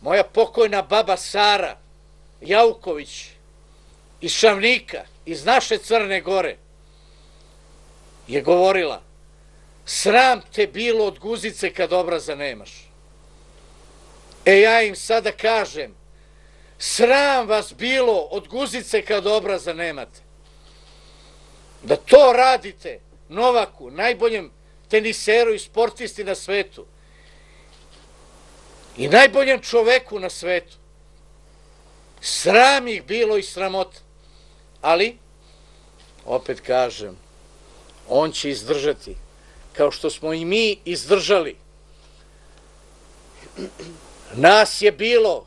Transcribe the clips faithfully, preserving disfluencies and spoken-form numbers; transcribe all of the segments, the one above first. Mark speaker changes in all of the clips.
Speaker 1: moja pokojna baba Sara Jauković iz Šavnika, iz naše Crne Gore, je govorila: sram te bilo od guzice kad obraza nemaš. E ja im sada kažem, sram vas bilo od guzice kad obraza nemate. Da to radite Novaku, najboljem teniseru i sportisti na svetu i najboljem čoveku na svetu. Sram ih bilo i sramota. Ali, opet kažem, on će izdržati, kao što smo i mi izdržali. Nas je bilo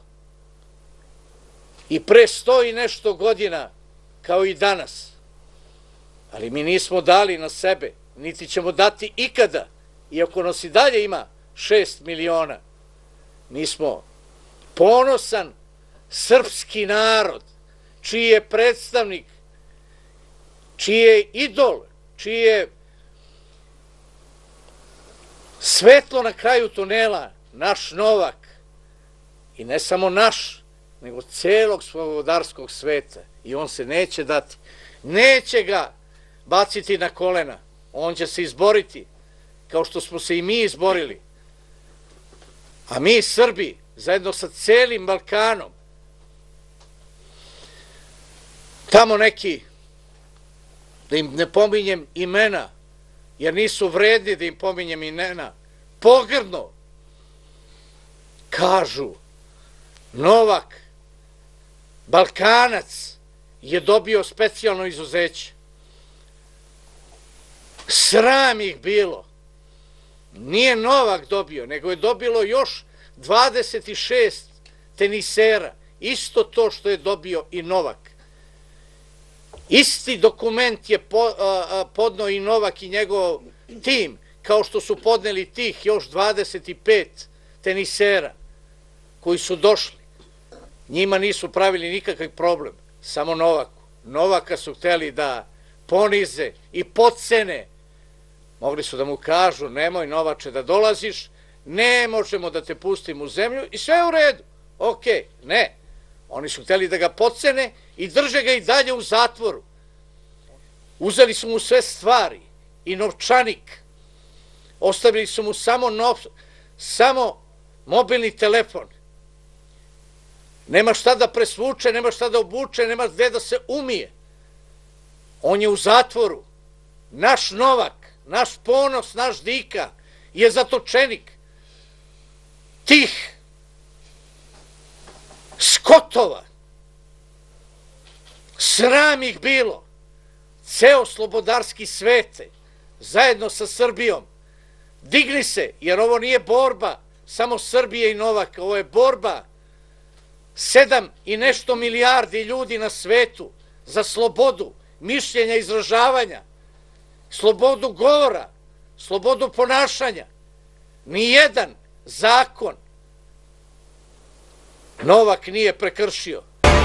Speaker 1: i pre sto i nešto godina, kao i danas. Ali mi nismo dali na sebe, niti ćemo dati ikada, iako nas i dalje ima šest miliona. Mi smo ponosan srpski narod, čiji je predstavnik, čiji je idol, čiji je svetlo na kraju tunela, naš Novak. I ne samo naš, nego celog slobodarskog sveta. I on se neće dati. Neće ga baciti na kolena. On će se izboriti, kao što smo se i mi izborili. A mi, Srbi, zajedno sa celim Balkanom, tamo neki, da im ne pominjem imena, jer nisu vredni da im pominjem imena, pogrdno kažu: Novak, Balkanac, je dobio specijalno izuzeće. Sram ih bilo. Nije Novak dobio, nego je dobilo još dvadeset šest tenisera. Isto to što je dobio i Novak. Isti dokument je podneo i Novak i njegov tim, kao što su podneli tih još dvadeset pet tenisera koji su došli. Njima nisu pravili nikakav problem, samo Novaku. Novaka su hteli da ponize i podcene. Mogli su da mu kažu: nemoj, Novače, da dolaziš, ne možemo da te pustimo u zemlju i sve je u redu. Ok, ne. Oni su hteli da ga podcene i drže ga i dalje u zatvoru. Uzeli su mu sve stvari i novčanik. Ostavili su mu samo, nov, samo mobilni telefon. Nema šta da presvuče, nema šta da obuče, nema gde da se umije. On je u zatvoru. Naš Novak, naš ponos, naš dika je zatočenik tih skotova. Sram ih bilo. Ceo slobodarski svete, zajedno sa Srbijom, digni se, jer ovo nije borba samo Srbije i Novaka, ovo je borba sedam i nešto milijardi ljudi na svetu za slobodu mišljenja, izražavanja, slobodu govora, slobodu ponašanja. Nijedan zakon Novak nije prekršio.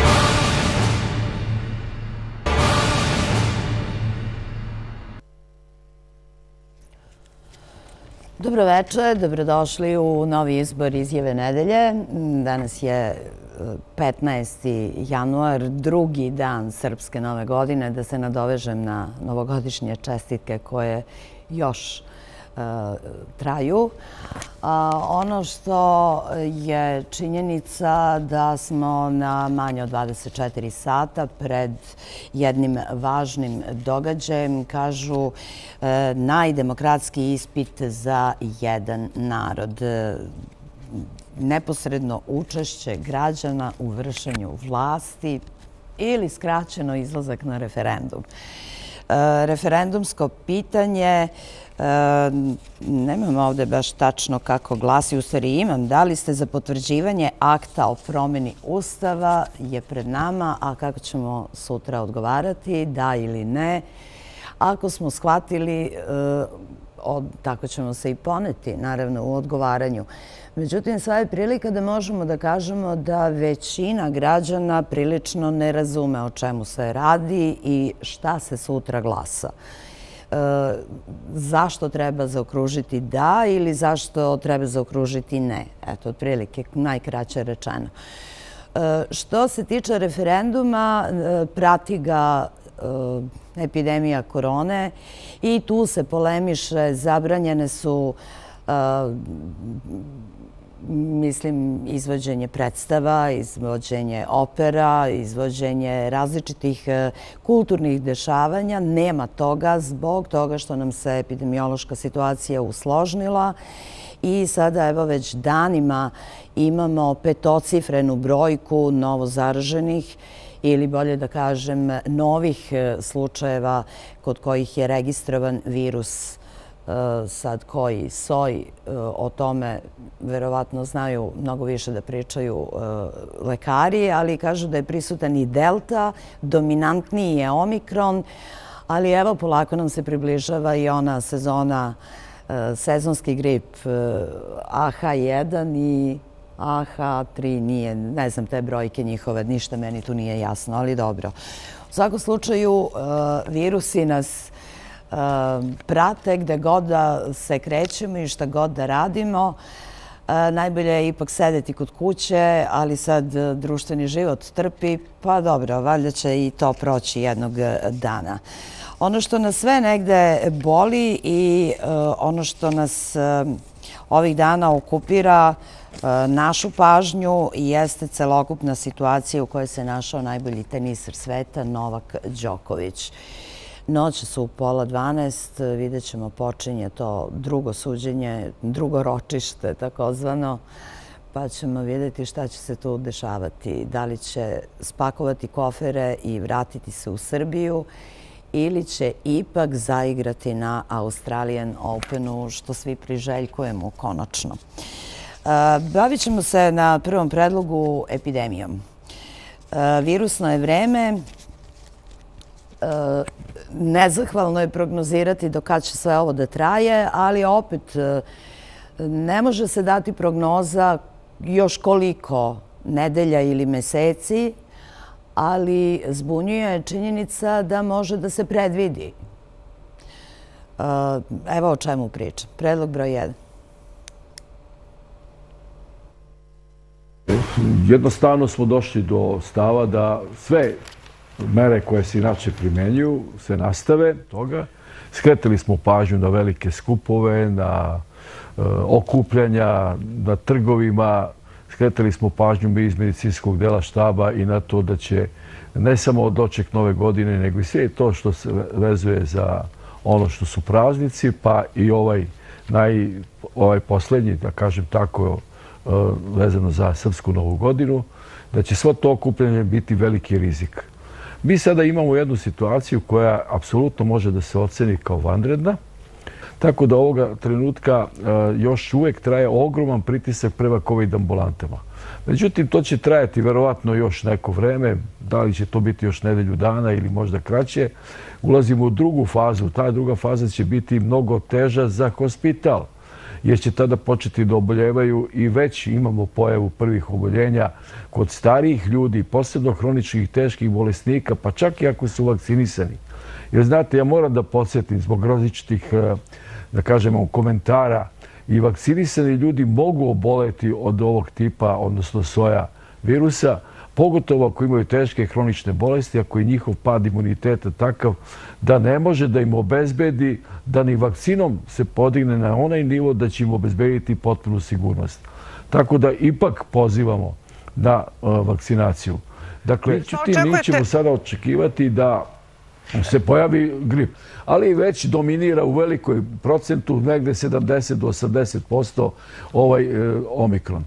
Speaker 2: Dobro večer, dobrodošli u novi izbor Izjave nedelje. Danas je petnaesti januar, drugi dan Srpske nove godine. Da se nadovežem na novogodišnje čestitke koje još traju. Ono što je činjenica da smo na manje od dvadeset četiri sata pred jednim važnim događajem, kažu najdemokratski ispit za jedan narod. Neposredno učešće građana u vršenju vlasti ili skraćeno izlazak na referendum. Referendumsko pitanje, nemam ovde baš tačno kako glasi, u stvari imam, da li ste za potvrđivanje akta o promeni Ustava, je pred nama, a kako ćemo sutra odgovarati, da ili ne. Ako smo shvatili, tako ćemo se i poneti, naravno, u odgovaranju. Međutim, sva je prilika da možemo da kažemo da većina građana prilično ne razume o čemu se radi i šta se sutra glasa. zašto treba zaokružiti da ili zašto treba zaokružiti ne. Eto, otprilike, najkraće rečeno. Što se tiče referenduma, prati ga epidemija korone i tu se polemiše, zabranjene su, mislim, izvođenje predstava, izvođenje opera, izvođenje različitih kulturnih dešavanja. Nema toga zbog toga što nam se epidemiološka situacija usložnila i sada evo već danima imamo petocifrenu brojku novozaraženih ili bolje da kažem novih slučajeva kod kojih je registrovan virus. Sad koji soj, o tome verovatno znaju mnogo više da pričaju lekari, ali kažu da je prisutan i delta, dominantniji je omikron, ali evo polako nam se približava i ona sezona, sezonski grip A H jedan i A H tri, nije, ne znam te brojke njihove, ništa meni tu nije jasno, ali dobro. U svakom slučaju virusi nas prate gde god da se krećemo i šta god da radimo. Najbolje je ipak sedeti kod kuće, ali sad društveni život trpi, pa dobro, valjda će i to proći jednog dana. Ono što nas sve negde boli i ono što nas ovih dana okupira našu pažnju jeste celokupna situacija u kojoj se našao najbolji teniser sveta Novak Đoković. Noće su u pola dvanaest, vidjet ćemo počinje to drugo suđenje, drugo ročište takozvano, pa ćemo vidjeti šta će se tu dešavati. Da li će spakovati kofere i vratiti se u Srbiju ili će ipak zaigrati na Australian Openu, što svi priželjkujemo konačno. Bavit ćemo se na prvom predlogu epidemijom. Virusno je vreme. Nezahvalno je prognozirati do kada će sve ovo da traje, ali opet ne može se dati prognoza još koliko nedelja ili meseci, ali zbunjuje činjenica da može da se predvidi. Evo o čemu pričam. Predlog broj jedan.
Speaker 3: Jednostavno smo došli do stava da sve mere koje se inače primenjuju se nastave toga. Skretali smo pažnju na velike skupove, na okupljanja, na trgovima. Skretali smo pažnju mi iz medicinskog dela štaba i na to da će ne samo doček nove godine, nego i sve to što se vezuje za ono što su praznici, pa i ovaj, naj, ovaj poslednji, da kažem tako, vezano za Srpsku novu godinu, da će svo to okupljanje biti veliki rizik. Mi sada imamo jednu situaciju koja apsolutno može da se oceni kao vanredna, tako da ovoga trenutka još uvek traje ogroman pritisak prema COVID ambulantama. Međutim, to će trajati verovatno još neko vreme, da li će to biti još nedelju dana ili možda kraće. Ulazimo u drugu fazu, ta druga faza će biti mnogo teža za hospital, jer će tada početi da oboljevaju i već imamo pojavu prvih oboljenja kod starijih ljudi, posebno hroničnih i teških bolesnika, pa čak i ako su vakcinisani. Jer znate, ja moram da podsjetim zbog različitih, da kažemo, komentara, i vakcinisani ljudi mogu oboleti od ovog tipa, odnosno soja virusa, pogotovo ako imaju teške hronične bolesti, ako je njihov pad imuniteta takav da ne može da im obezbedi da ni vakcinom se podigne na onaj nivo da će im obezbediti potpunu sigurnost. Tako da ipak pozivamo na vakcinaciju. Dakle, mi ćemo sada očekivati da se pojavi grip, ali već dominira u velikoj procentu, negde sedamdeset do osamdeset posto ovaj omikron.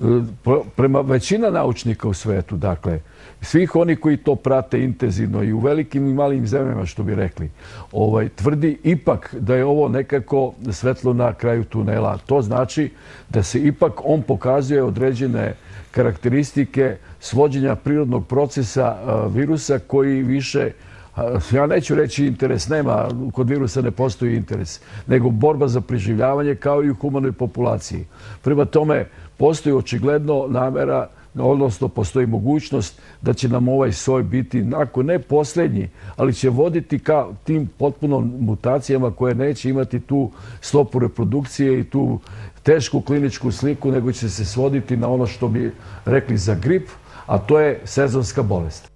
Speaker 3: Prema većina naučnika u svetu, dakle, svih oni koji to prate intenzivno i u velikim i malim zemljama, što bi rekli, tvrdi ipak da je ovo nekako svetlo na kraju tunela. To znači da se ipak on pokazuje određene karakteristike svođenja prirodnog procesa virusa koji više, ja neću reći interes, nema, kod virusa ne postoji interes, nego borba za preživljavanje kao i u humanoj populaciji. Prema tome, postoji očigledno namera odnosno postoji mogućnost da će nam ovaj soj biti, ako ne posljednji, ali će voditi ka tim potpuno mutacijama koje neće imati tu stopu reprodukcije i tu tešku kliničku sliku, nego će se svoditi na ono što bi rekli za grip, a to je sezonska bolest.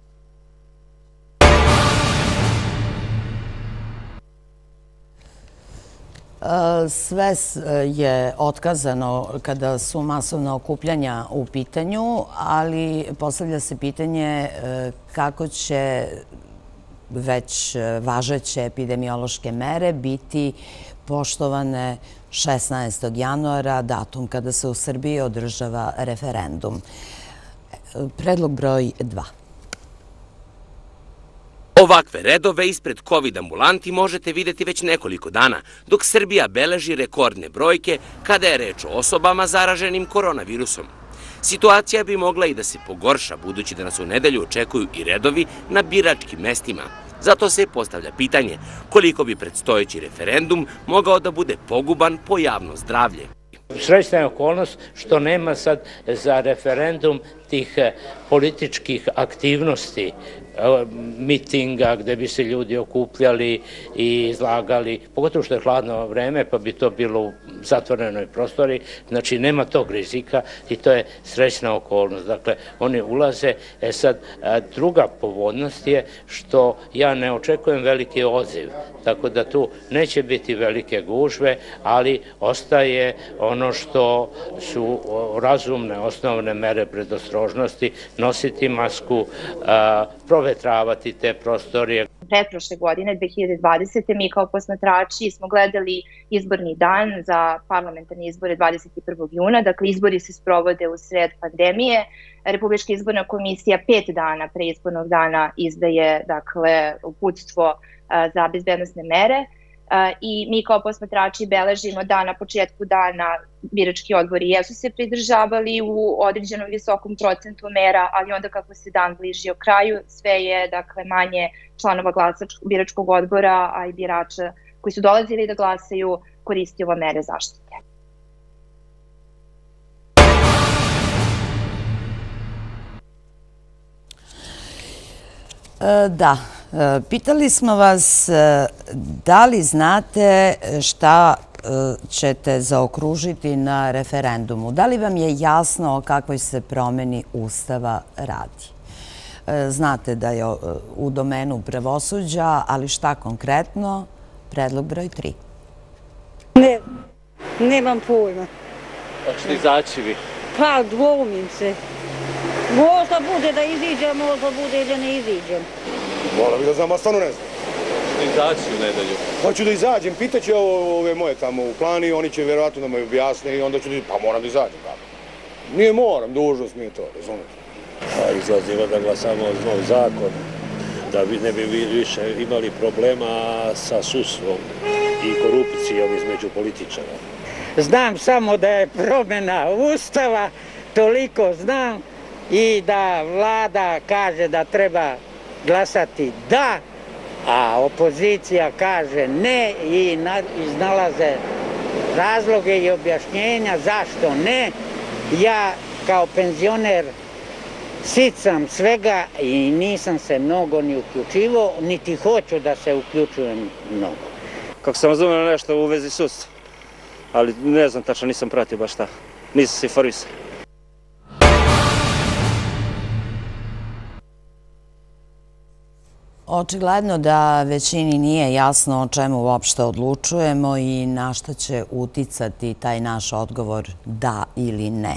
Speaker 2: Sve je otkazano kada su masovna okupljanja u pitanju, ali postavlja se pitanje kako će već važeće epidemiološke mere biti poštovane šesnaestog januara, datum kada se u Srbiji održava referendum. Predlog broj dva.
Speaker 4: Ovakve redove ispred COVID ambulanti možete vidjeti već nekoliko dana, dok Srbija beleži rekordne brojke kada je reč o osobama zaraženim koronavirusom. Situacija bi mogla i da se pogorša, budući da nas u nedelju očekuju i redovi na biračkim mestima. Zato se postavlja pitanje koliko bi predstojeći referendum mogao da bude poguban po javno zdravlje.
Speaker 5: Srećna je okolnost što nema sad za referendum tih političkih aktivnosti, mitinga gde bi se ljudi okupljali i izlagali, pogotovo što je hladno vreme pa bi to bilo u zatvorenoj prostori, znači nema tog rizika i to je srećna okolnost. Dakle, oni ulaze. E sad, druga povodnost je što ja ne očekujem veliki odziv, tako da tu neće biti velike gužve, ali ostaje ono što su razumne osnovne mere predostrožnosti, nositi masku, provetravati te prostorije.
Speaker 6: Pretprošle godine, dve hiljade dvadesete. mi kao posmatrači smo gledali izborni dan za parlamentarne izbore dvadeset prvog juna. Dakle, izbori se sprovode u sred pandemije. Republička izborna komisija pet dana pre izbornog dana izdaje dakle, uputstvo za bezbednosne mere. I mi kao posmatrači beležimo da na početku dana birački odbori jesu se pridržavali u određenom visokom procentu mera, ali onda kako se dan bližio kraju, sve je dakle manje članova biračkog odbora, a i birača koji su dolazili da glasaju koristio ove mere zaštite.
Speaker 2: Da. Pitali smo vas da li znate šta ćete zaokružiti na referendumu. Da li vam je jasno o kakvoj se promeni Ustava radi? Znate da je u domenu pravosuđa, ali šta konkretno? Predlog broj tri.
Speaker 7: Ne, nemam pojma.
Speaker 8: Hoćete izaći vi?
Speaker 7: Pa, dvoumim se. Možda bude da iziđem, možda bude da ne iziđem.
Speaker 9: Moram bi da znam, a stvarno ne znam.
Speaker 8: Hoćete izaći u nedelju?
Speaker 9: Hoću da izađem, pitaću ove moje tamo u klani, oni će vjerovatno da me objasne i onda ću da pa moram da izađem. Nije moram, dužnost mi je to, razumijete.
Speaker 10: Izlazimo da glasamo nov zakon, da ne bi više imali problema sa sudstvom i korupcijom između političara.
Speaker 7: Znam samo da je promjena Ustava, toliko znam, i da vlada kaže da treba glasati da, a opozicija kaže ne i iznalaze razloge i objašnjenja zašto ne. Ja kao penzioner sit sam svega i nisam se mnogo ni uključivao, niti hoću da se uključujem mnogo.
Speaker 10: Kako sam razumio nešto u vezi sudstva, ali ne znam tačno, nisam pratio baš šta, nisam se informisao.
Speaker 2: Očigledno da većini nije jasno o čemu uopšte odlučujemo i na šta će uticati taj naš odgovor da ili ne.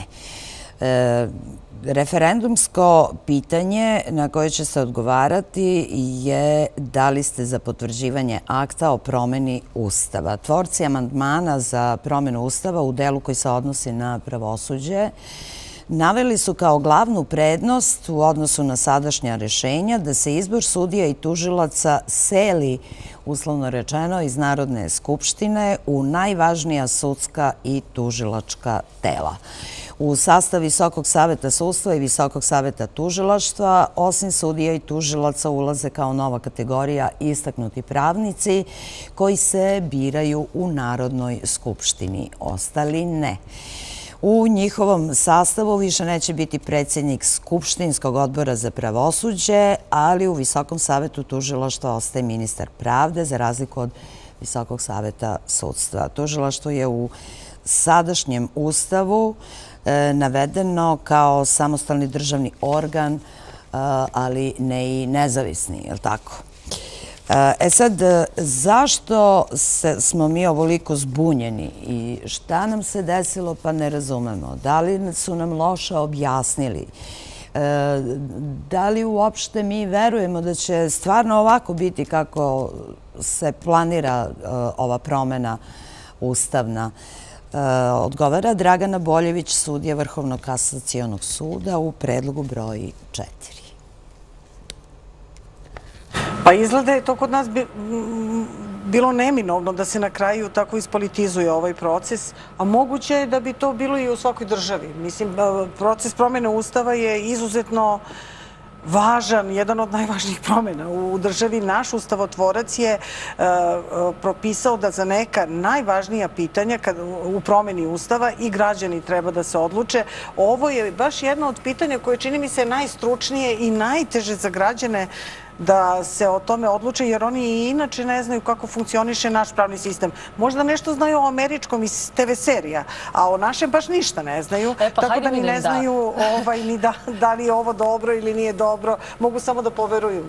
Speaker 2: Referendumsko pitanje na koje će se odgovarati je da li ste za potvrđivanje akta o promeni Ustava. Tvorci amandmana za promenu Ustava u delu koji se odnosi na pravosuđe naveli su kao glavnu prednost u odnosu na sadašnja rešenja da se izbor sudija i tužilaca seli, uslovno rečeno, iz Narodne skupštine u najvažnija sudska i tužilačka tela. U sastav Visokog saveta sudstva i Visokog saveta tužilaštva, osim sudija i tužilaca, ulaze kao nova kategorija istaknuti pravnici koji se biraju u Narodnoj skupštini. Ostali ne. U njihovom sastavu više neće biti predsjednik Skupštinskog odbora za pravosuđe, ali u Visokom savetu tužilaštva ostaje ministar pravde za razliku od Visokog saveta sudstva. Tužilaštvo je u sadašnjem ustavu navedeno kao samostalni državni organ, ali ne i nezavisni, je li tako? E sad, zašto smo mi ovoliko zbunjeni i šta nam se desilo pa ne razumemo? Da li su nam loše objasnili? Da li uopšte mi verujemo da će stvarno ovako biti kako se planira ova promena ustavna? Odgovara Dragana Boljević, sudija Vrhovnog kasacionog suda u predlogu broj četiri.
Speaker 11: Pa izgleda je to kod nas bilo neminovno da se na kraju tako ispolitizuje ovaj proces, a moguće je da bi to bilo i u svakoj državi. Mislim, proces promjene ustava je izuzetno važan, jedan od najvažnijih promjena u državi. Naš ustavotvorac je propisao da za neka najvažnija pitanja u promjeni ustava i građani treba da se odluče. Ovo je baš jedno od pitanja koje čini mi se najstručnije i najteže za građane da se o tome odluče, jer oni i inače ne znaju kako funkcioniše naš pravni sistem. Možda nešto znaju o američkom iz te ve serija, a o našem baš ništa ne znaju. Tako da ni ne znaju ni da li je ovo dobro ili nije dobro. Mogu samo da poveruju.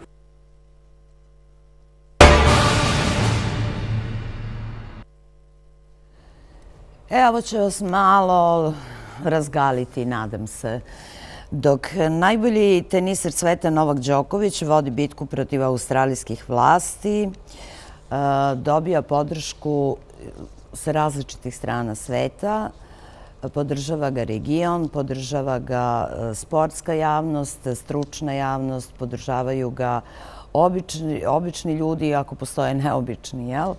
Speaker 2: Evo će vas malo razgaliti, nadam se. Dok najbolji teniser sveta Novak Đoković vodi bitku protiv australijskih vlasti, dobija podršku sa različitih strana sveta, podržava ga region, podržava ga sportska javnost, stručna javnost, podržavaju ga obični ljudi, ako postoje neobični, jel?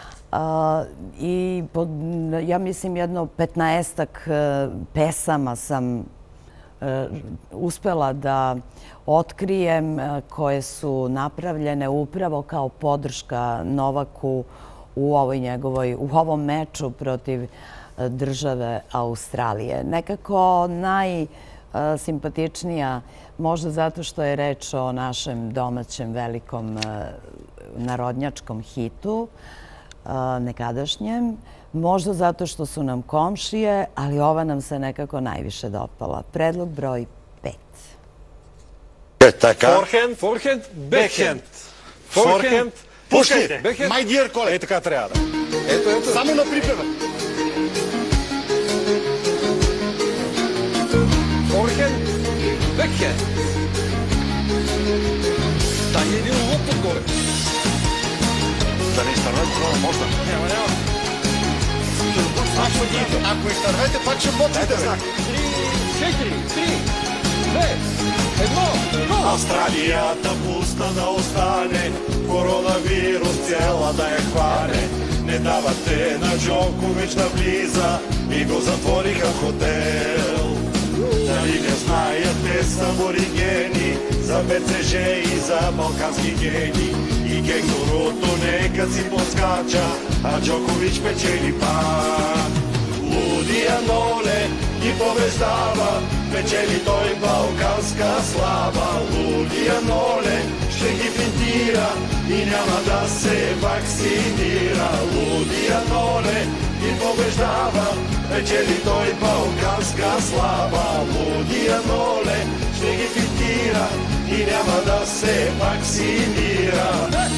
Speaker 2: I ja mislim jedno petnaestak pesama sam uspela da otkrijem koje su napravljene upravo kao podrška Novaku u ovoj njegovoj, u ovom meču protiv države Australije. Nekako najsimpatičnija, možda zato što je reč o našem domaćem velikom narodnjačkom hitu, nekadašnjem, možda zato što su nam komšije, ali ova nam se nekako najviše dopala. Predlog broj pet.
Speaker 12: Forehand, forehand, backhand. Forehand, pušajte. My dear colleague. E така трябва да. Ето, ето. Само на припева. Forehand, backhand. Да не един лоп отгоре. Да не изтървете това, може да. Няма, няма. Ако изтървете, пак ще почвате. Три, четири, три, две, едно, го! Австралията пусна да остане, коронавирус цела да я хване. Не давате на Джокович да влиза и го затвориха в хотел. Дали не знаят те са аборигени за бе це же и за балкански гени. И кенгуруто нека си подскача, а Джокович печели пак. Лудия Ноле ги побеждава, печели той балканска слава. Лудия Ноле ще ги финтира и няма да се вакцинира. Лудия Ноле ги побеждава, печели той балканска слава. Лудия Ноле ще ги финтира и няма да се вакцинира.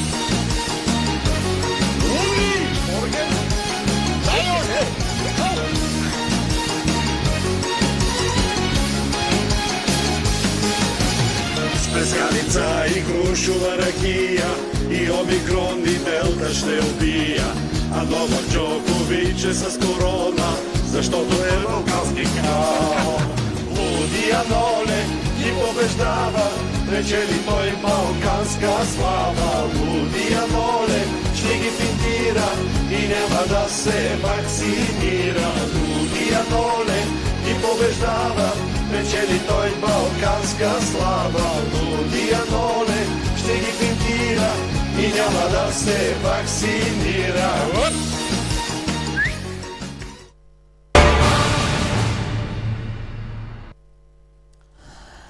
Speaker 12: Специалица и крушова ракия и омикрон и делта ще убия. А Новак Джокович е с корона, защото е балкански крал. Лудия Ноле ги побеждава, печели той балканска слава. Лудия Ноле ще ги финтира и няма да се вакцинира. Лудия Ноле ги побеждава, печели той балканска слава. Лудия Ноле ще ги финтира и няма да се вакцинира.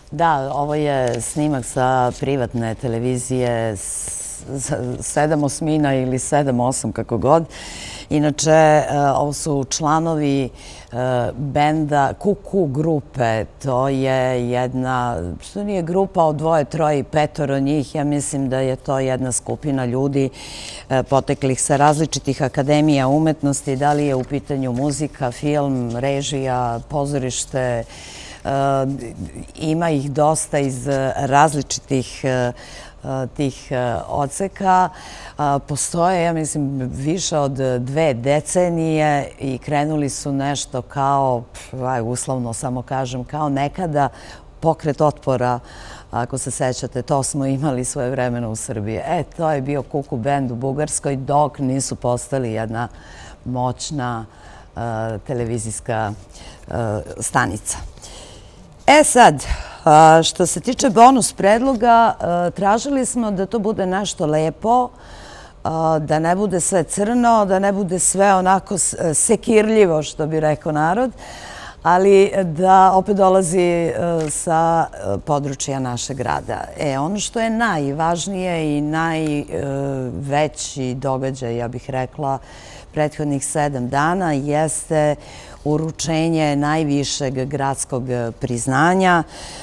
Speaker 2: Da, ovo je snimak sa privatne televizije sedam osmina ili sedam osam, kako god. Inače, ovo su članovi benda Kuku grupe. To je jedna, što nije grupa od dvoje, troje i petoro njih. Ja mislim da je to jedna skupina ljudi poteklih sa različitih akademija umetnosti. Da li je u pitanju muzika, film, režija, pozorište. Ima ih dosta iz različitih tih odseka. Postoje, ja mislim, više od dve decenije i krenuli su nešto kao, uslovno samo kažem, kao nekada pokret otpora, ako se sećate, to smo imali svoje vremena u Srbiji. E, to je bio Kuku bend u Bugarskoj dok nisu postali jedna moćna televizijska stanica. E sad, što se tiče bonus predloga, tražili smo da to bude nešto lepo, da ne bude sve crno, da ne bude sve onako sekirljivo, što bi rekao narod, ali da opet dolazi sa područja našeg grada. E, ono što je najvažnije i najveći događaj, ja bih rekla, prethodnih sedam dana jeste uručenje najvišeg gradskog priznanja.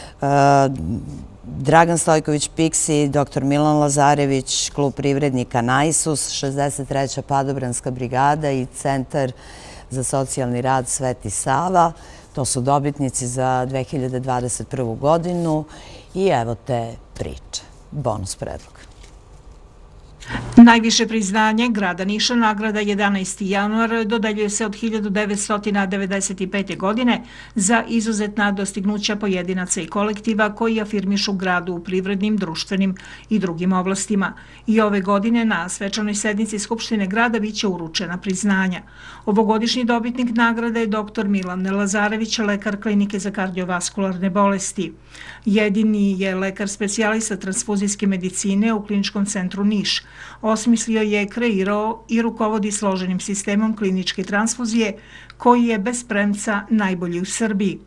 Speaker 2: Dragan Stojković Piksi, doktor Milan Lazarević, klub privrednika Naisus, šezdeset treća padobranska brigada i Centar za socijalni rad Sveti Sava. To su dobitnici za dve hiljade dvadeset prvu godinu i evo te priče. Bonus predlog.
Speaker 13: Najviše priznanje grada Niša, nagrada jedanaesti januar, dodeljuje se od hiljadu devetsto devedeset pete. godine za izuzetna dostignuća pojedinaca i kolektiva koji afirmišu gradu u privrednim, društvenim i drugim oblastima. I ove godine na svečanoj sednici Skupštine grada biće uručena priznanja. Ovogodišnji dobitnik nagrade je doktor Milan Lazarević, lekar klinike za kardiovaskularne bolesti. Jedini je lekar specijalista transfuzijske medicine u Kliničkom centru Niš. Osmislio je, kreirao i rukovodi složenim sistemom kliničke transfuzije koji je bez premca najbolji u Srbiji.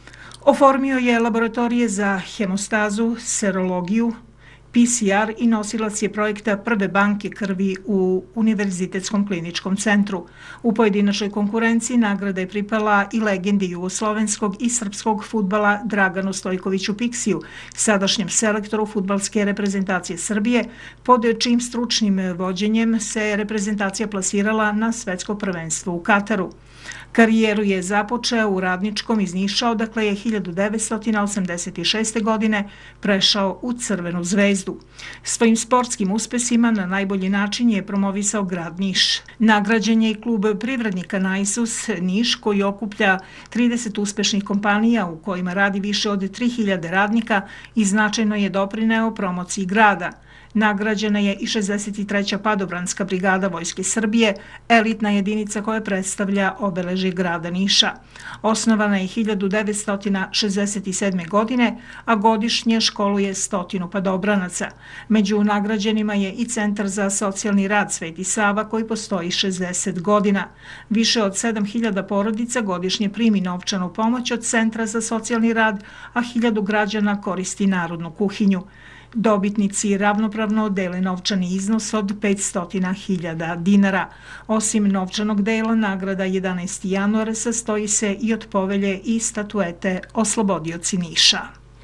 Speaker 13: Oformio je laboratorije za hemostazu, serologiju, P C R i nosilac je projekta prve banke krvi u Univerzitetskom kliničkom centru. U pojedinačnoj konkurenciji nagrada je pripala i legendi jugoslovenskog i srpskog fudbala Draganu Stojkoviću Piksiju, sadašnjem selektoru fudbalske reprezentacije Srbije, pod čijim stručnim vođenjem se reprezentacija plasirala na svetsko prvenstvo u Kataru. Karijeru je započeo u Radničkom iz Niša, odakle je hiljadu devetsto osamdeset šeste. godine prešao u Crvenu zvezdu. Svojim sportskim uspesima na najbolji način je promovisao grad Niš. Nagrađen je i klub privrednika Naisus Niš, koji okuplja trideset uspešnih kompanija u kojima radi više od tri hiljade radnika i značajno je doprineo promociji grada. Nagrađena je i šezdeset treća padobranska brigada Vojske Srbije, elitna jedinica koja predstavlja obeležje grada Niša. Osnovana je hiljadu devetsto šezdeset sedme. godine, a godišnje školuje stotinu padobranaca. Među nagrađenima je i Centar za socijalni rad Sveti Sava koji postoji šezdeset godina. Više od sedam hiljada porodica godišnje primi novčanu pomoć od Centra za socijalni rad, a hiljadu građana koristi narodnu kuhinju. Dobitnici ravnopravno dele novčani iznos od petsto hiljada dinara. Osim novčanog dela, nagrada jedanaesti januar sastoji se i od povelje i statuete Oslobodioci Niša.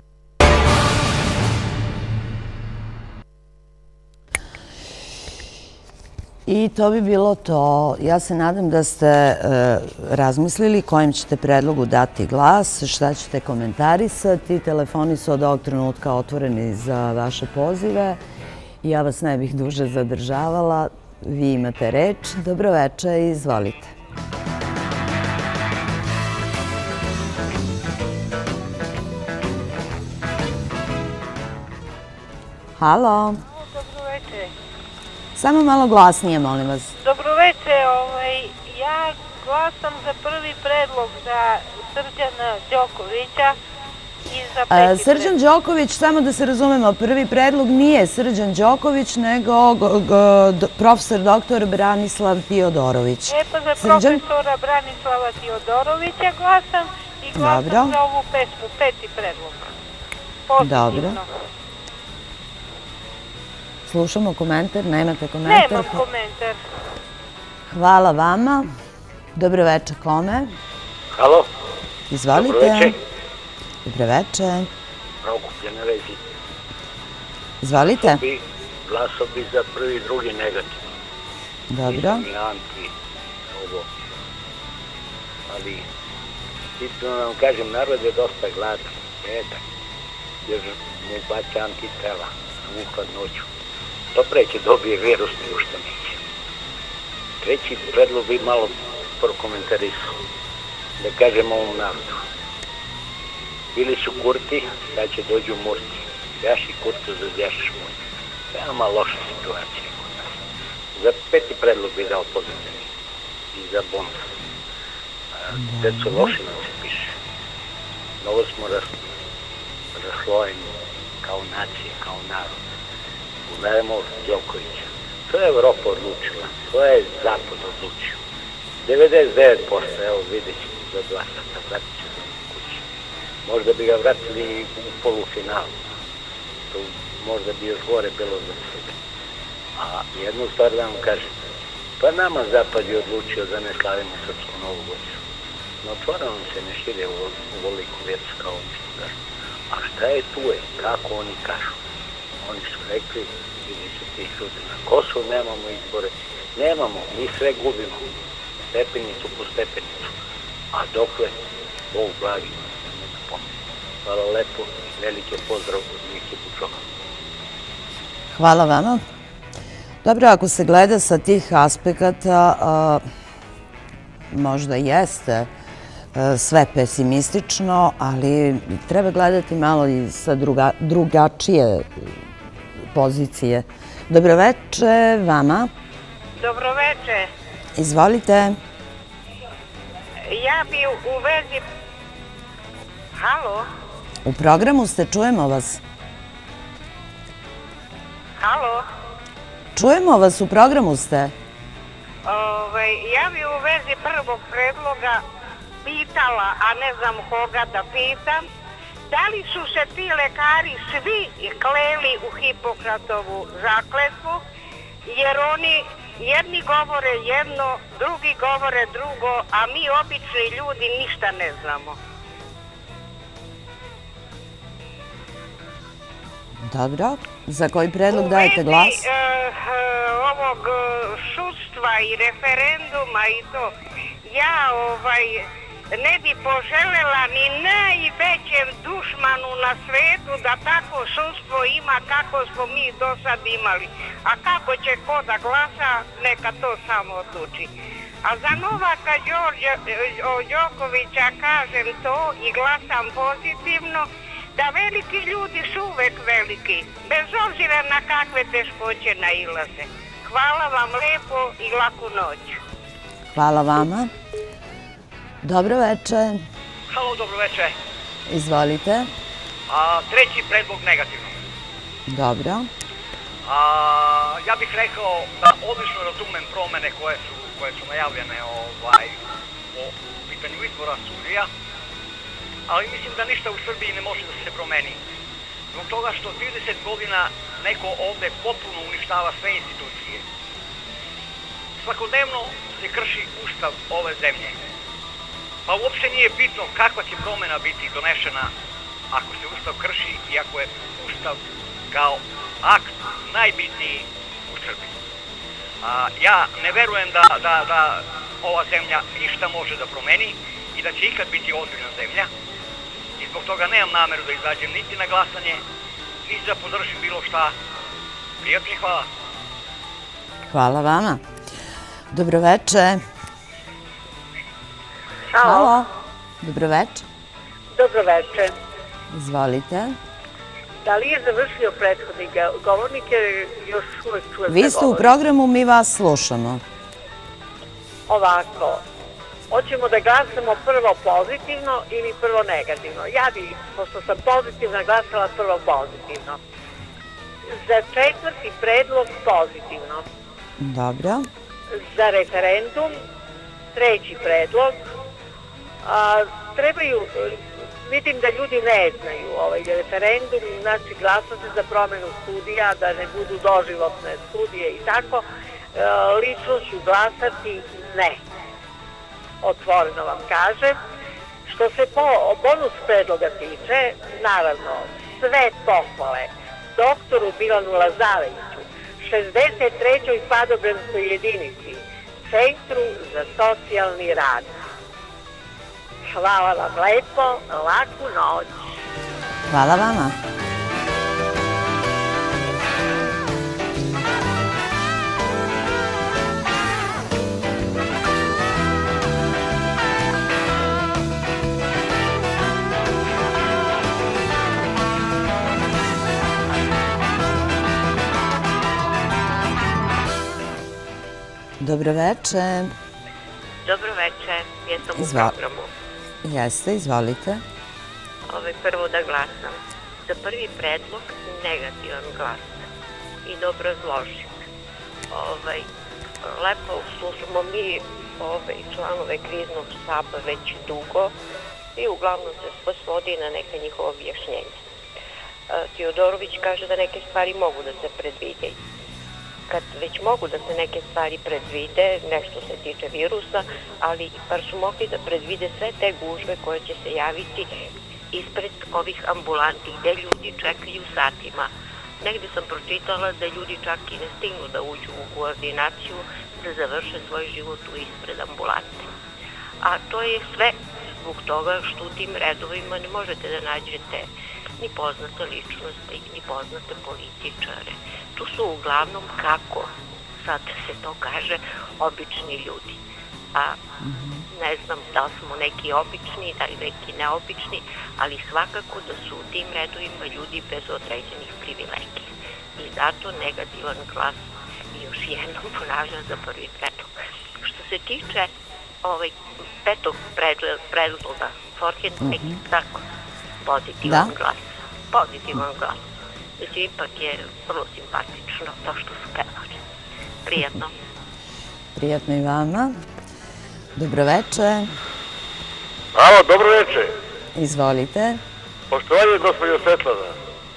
Speaker 2: I to bi bilo to. Ja se nadam da ste razmislili kojim ćete predlogu dati glas, šta ćete komentarisati. Telefoni su od ovog trenutka otvoreni za vaše pozive. Ja vas ne bih duže zadržavala. Vi imate reč. Dobro večer i izvolite. Halo.
Speaker 14: Dobro večer.
Speaker 2: Samo malo glasnije, molim vas.
Speaker 14: Dobro večer, ja glasam za prvi predlog za Srđana Đokovića i za peti
Speaker 2: Srđan
Speaker 14: predlog.
Speaker 2: Đoković, samo da se razumemo, prvi predlog nije Srđan Đoković, nego profesor doktor Branislav Tiodorović.
Speaker 14: E pa za profesora Branislava Tiodorovića glasam i glasam za ovu pesmu, peti predlog. pozitivno.
Speaker 2: Dobro. Slušamo komentar, nemate komentar?
Speaker 14: Nemam komentar.
Speaker 2: Hvala vama. Dobro večer, kome?
Speaker 15: Halo?
Speaker 2: Izvolite.
Speaker 15: Dobro večer.
Speaker 2: Dobro večer.
Speaker 15: Prokuplje na vezi.
Speaker 2: Izvolite.
Speaker 15: Glasao bi za prvi i drugi negativno.
Speaker 2: Dobro.
Speaker 15: Nisam i anti ovo. Ali, iskreno vam kažem, narod je dosta gladan, jedan. Jer mu baca antitela u hladnoću. To preće dobije virus nego što neće. Treći predlog bi malo prokomentarisao. Da kažem ovom narodu. Bili su Kurti, sad će dođu Murti. Jaši Kurtu, zadjašiš Murti. Veoma loša situacija kod nas. Za peti predlog bi dao pozitivni. I za bonus. Deco loše nam se piše. Mnogo smo raslojeni kao nacije, kao narod. Udaremo Đokovića. To je Evropa odlučila. To je Zapad odlučio. devedeset devet posto, evo vidjet ćemo za dva sata, vratit će se kući. Možda bi ga vratili u polufinalu. To možda bi još gore bilo za sebe. A jednu stvar da vam kažem. Pa nama Zapad je odlučio da ne slavimo srpsku novu godinu. No otvoreno se ne šire u veliku vjecu kao oni što kažu. A šta je tu je? Kako oni kažu? Oni su rekli, vidi se tih ljudi na Kosovu, nemamo izbore. Nemamo, mi sve gubimo. Stepenicu po stepenicu. A dokle, Bog blagi, ne napomenu. Hvala lepo i velike pozdrav od Miki Bučova.
Speaker 2: Hvala vama. Dobro, ako se gleda sa tih aspekata, možda jeste sve pesimistično, ali treba gledati malo i sa drugačije pozicije. Dobroveče vama.
Speaker 14: Dobroveče.
Speaker 2: Izvolite.
Speaker 14: Ja bi u vezi... Halo?
Speaker 2: U programu ste, čujemo vas.
Speaker 14: Halo?
Speaker 2: Čujemo vas, u programu ste.
Speaker 14: Ja bi u vezi prvog predloga pitala, a ne znam koga da pitam, da li su se ti lekari svi kleli u Hipokratovu zakletvu, jer oni jedni govore jedno, drugi govore drugo, a mi obični ljudi ništa ne znamo.
Speaker 2: Dobro. Za koji predlog dajete glas?
Speaker 14: U vezi ovog sudstva i referenduma i to, ja ne bi poželjela ni najvećem dušmanu na svetu da tako sudstvo ima kako smo mi do sad imali. A kako će ko da glasa, neka to samo odluči. A za Novaka Đokovića kažem to i glasam pozitivno, da veliki ljudi su uvek veliki, bez obzira na kakve teškoće nailaze. Hvala vam lepo i laku noć.
Speaker 2: Hvala vama. Dobro večer.
Speaker 16: Halo, dobro večer.
Speaker 2: Izvolite.
Speaker 16: Treći predlog negativno.
Speaker 2: Dobro.
Speaker 16: Ja bih rekao da odlično razumem promene koje su najavljene po pitanju izbora sudija, ali mislim da ništa u Srbiji ne može da se promeni. Zbog toga što trideset godina neko ovde potpuno uništava sve institucije. Svakodnevno se krši ustav ove zemlje. Pa uopšte nije bitno kakva će promena biti donešena ako se ustav krši i ako je ustav kao akt najbitniji u Srbiji. Ja ne verujem da ova zemlja ništa može da promeni i da će ikad biti ozbiljna zemlja. I zbog toga nemam nameru da izađem niti na glasanje, niti da podržim bilo šta. Prijatno i hvala.
Speaker 2: Hvala vama. Dobroveče.
Speaker 14: Halo.
Speaker 2: Dobroveče.
Speaker 14: Dobroveče.
Speaker 2: Izvolite.
Speaker 14: Da li je završio prethodni govornik, jer još uvek čujem
Speaker 2: Vi ste u programu, mi vas slušamo.
Speaker 14: Ovako. Hoćemo da glasamo prvo pozitivno ili prvo negativno. Ja bi, pošto sam pozitivna, glasala prvo pozitivno. Za četvrti predlog pozitivno.
Speaker 2: Dobro.
Speaker 14: Za referendum treći predlog. Trebaju, vidim da ljudi ne znaju ovaj referendum, znači glasa se za promenu studija, da ne budu doživotne studije i tako. E, lično ću glasati ne. Otvoreno vam kažem. Što se po bonus predloga tiče, naravno, sve pohvale doktoru Milanu Lazareviću, šezdeset trećoj padobranskoj jedinici, Centru za socijalni rad. Hvala vam lepo, laku noć.
Speaker 2: Hvala vama. Dobro večer.
Speaker 17: Dobro večer, jesam u
Speaker 2: Izva-
Speaker 17: programu.
Speaker 2: Jeste, izvolite.
Speaker 17: Ovaj, prvo da glasam. Za prvi predlog negativan glas i da obrazložim. Ovaj, lepo slušamo mi ovaj, članove kriznog štaba već dugo i uglavnom se sve svodi na neka njihova objašnjenja. E, Teodorović kaže da neke stvari mogu da se predvide. Kad već mogu da se neke stvari predvide, nešto se tiče virusa, ali bar su mogli da predvide sve te gužve koje će se javiti ispred ovih ambulanti gde ljudi čekaju satima. Negde sam pročitala da ljudi čak i ne stignu da uđu u koordinaciju, da završe svoj život u ispred ambulante. A to je sve zbog toga što u tim redovima ne možete da nađete ni poznate ličnosti, ni poznate političare. Tu su uglavnom, kako sad se to kaže, obični ljudi. A ne znam da li smo neki obični, da li neki neobični, ali svakako da su u tim redovima ljudi bez određenih privilegija. I zato negativan glas, još jednom ponavljam, za prvi predlog. Što se tiče ovaj, petog predloga, Forhenbeck, mm -hmm. tako, pozitivan da. glas. Pozitivan glas. Mislim, ipak je vrlo simpatično to što su pevali. Prijatno.
Speaker 2: Prijatno i vama. Dobro večer.
Speaker 18: Alo, dobro večer.
Speaker 2: Izvolite.
Speaker 18: Poštovanje, gospođo Svetlana.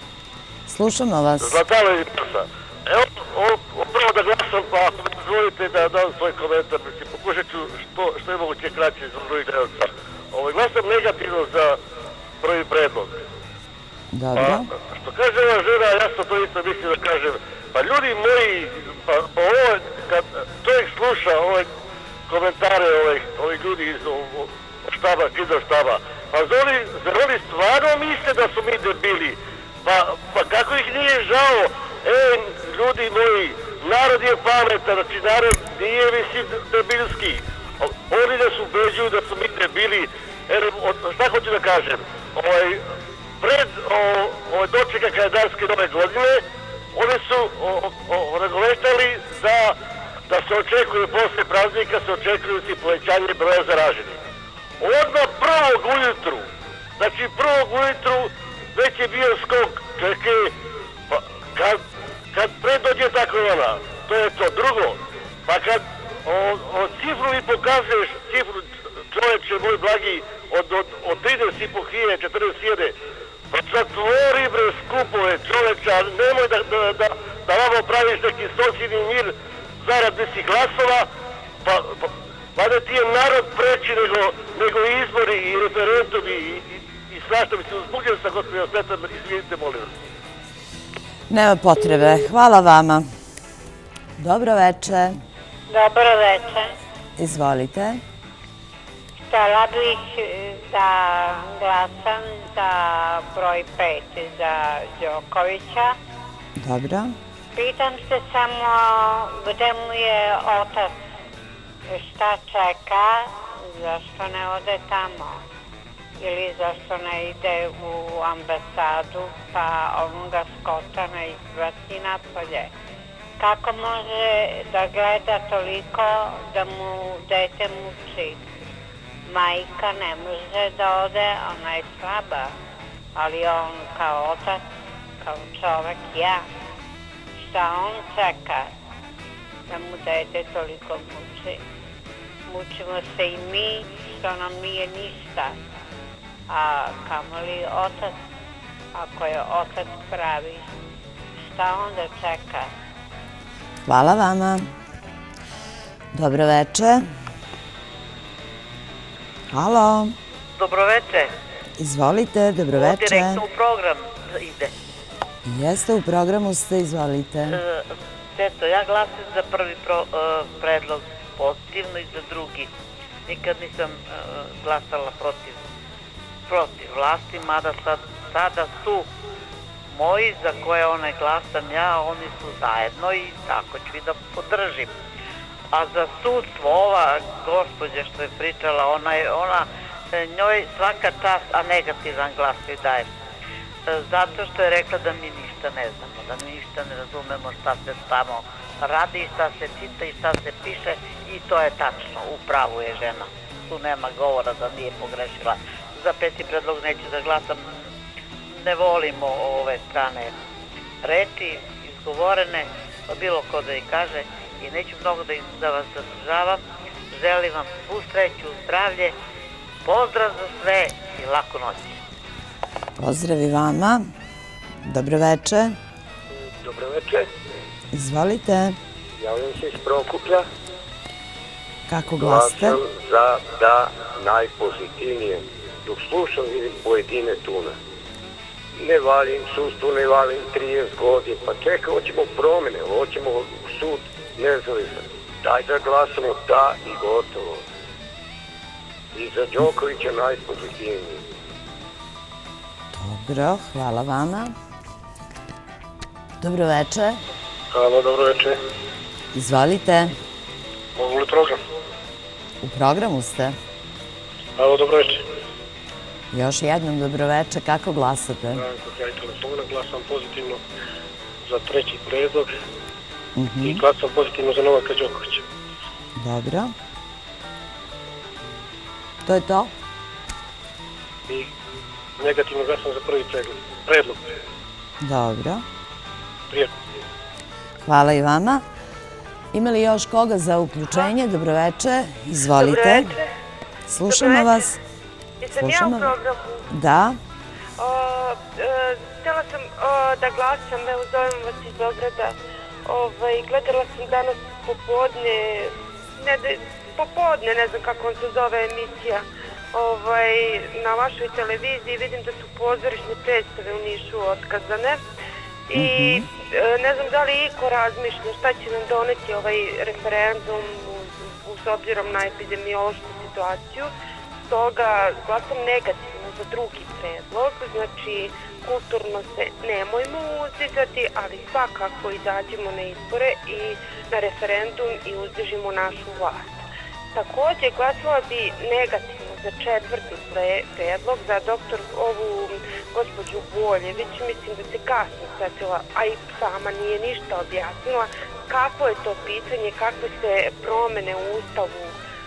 Speaker 2: Slušamo vas.
Speaker 18: Zlatalo iz Prsa. Evo, upravo da glasam, pa ako mi dozvolite da dam svoj komentar, mislim, pokušat ću što, što je moguće kraće za drugih gledalca. Ovaj, glasam negativno za prvi predlog.
Speaker 2: Dobro.
Speaker 18: Pa, što kaže ova žena, ja sam to isto mislim da kažem, pa ljudi moji, pa, pa ovo, kad čovjek sluša ove komentare ovih, ovih ljudi iz o, štaba, kriznog štaba, pa zoli, zar oni stvarno misle da su mi debili? Pa, pa kako ih nije žao? E, ljudi moji, narod je pametan, znači narod nije mislim debilski. Oni da su ubeđuju da su mi debili, jer, šta hoću da kažem? Ovaj, pred o, dočeka kalendarske nove godine, oni su nagoveštali da, da se očekuje posle praznika, se očekuju si povećanje broja zaraženih. Odmah prvog ujutru, znači prvog ujutru već je bio skok, čekaj, pa kad, kad pred dođe tako ona, to je to. Drugo, pa kad o, o cifru mi pokazuješ, cifru čoveče moj blagi, od, od, od trideset i po hiljade, četrdeset hiljade, pa zatvori bre skupove čoveča, nemoj da, da, da, da vamo praviš neki socijalni mir zarad deset glasova, pa, pa, pa da ti je narod preći nego, nego izbori i referendumi i, i, i svašta. Mislim, uzbuđen sam, gospođo Svetlana, izvinite, molim vas.
Speaker 2: Nema potrebe. Hvala vama. Dobro večer.
Speaker 17: Dobro večer.
Speaker 2: Izvolite.
Speaker 17: Htjela bih da glasam za broj pet, za Đokovića.
Speaker 2: Dobro.
Speaker 17: Pitam se samo gde mu je otac, šta čeka, zašto ne ode tamo ili zašto ne ide u ambasadu pa onoga Skota ne izbaci napolje. Kako može da gleda toliko da mu dete muči? Majka ne može da ode, ona je slaba, ali on kao otac, kao čovek, ja, šta on čeka da mu dete toliko muči? Mučimo se i mi, što nam nije ništa, a kamoli otac, ako je otac pravi, šta onda čeka?
Speaker 2: Hvala vama. Dobro veče. Halo.
Speaker 19: Dobro veče.
Speaker 2: Izvolite, dobro veče.
Speaker 19: Direktno u program ide.
Speaker 2: Jeste, u programu ste, izvolite.
Speaker 19: Eto, ja glasam za prvi predlog pozitivno i za drugi. Nikad nisam glasala protiv protiv vlasti, mada sada su moji za koje one glasam ja, oni su zajedno i tako ću i da podržim. A za sudstvo, ova gospođa što je pričala, ona, ona njoj svaka čast, a negativan glas joj daje. Zato što je rekla da mi ništa ne znamo, da mi ništa ne razumemo šta se tamo radi, šta se čita i šta se piše i to je tačno, u pravu je žena. Tu nema govora da nije pogrešila. Za peti predlog neću da glasam, ne volimo ove strane reči, izgovorene, bilo ko da ih kaže i neću mnogo da, da vas zadržavam. Želim vam svu sreću, zdravlje, pozdrav za sve i laku noć.
Speaker 2: Pozdrav i vama. Dobro veče.
Speaker 20: Dobro veče.
Speaker 2: Izvolite.
Speaker 20: Javljam se iz Prokuplja.
Speaker 2: Kako glasite?
Speaker 20: Glasam za da najpozitivnije. Dok slušam vidim pojedine tune. Ne valim sudstvo, ne valim trideset godina. Pa čekaj, hoćemo promjene, hoćemo sud nezavisan. Daj da glasamo da i gotovo. I za Đokovića najpozitivnije.
Speaker 2: Dobro, hvala vama. Dobro veče.
Speaker 18: Halo, dobro veče.
Speaker 2: Izvolite.
Speaker 18: Mogu li program?
Speaker 2: U programu ste.
Speaker 18: Halo, dobro veče.
Speaker 2: Još jednom dobro veče. Kako glasate?
Speaker 18: Ja i telefona glasam pozitivno za treći predlog i glasam pozitivno za Novaka Đokovića.
Speaker 2: Dobro. To je to?
Speaker 18: I negativno glasam za prvi predlog.
Speaker 2: Dobro.
Speaker 18: Prijetno.
Speaker 2: Hvala i vama. Ima li još koga za uključenje? Dobro veče. Izvolite.
Speaker 21: Dobro veče.
Speaker 2: Slušamo vas.
Speaker 21: Jesam ja u programu?
Speaker 2: Da.
Speaker 21: Htjela sam da glasam, evo zovem vas iz Beograda. Gledala sam danas popodne, popodne, ne znam kako on se zove emisija, na vašoj televiziji. Vidim da su pozorišne predstave u Nišu otkazane. I ne znam da li iko razmišlja šta će nam doneti ovaj referendum s obzirom na epidemiološku situaciju. Stoga glasam negativno za drugi predlog, znači kulturno se nemojmo uzdizati, ali svakako izađemo na izbore i na referendum i uzdržimo našu vlast. Također glasala bi negativno za četvrti predlog, za doktor ovu gospođu Boljević. Mislim da se kasno setila, a i sama nije ništa objasnila kako je to pitanje, kakve se promene u Ustavu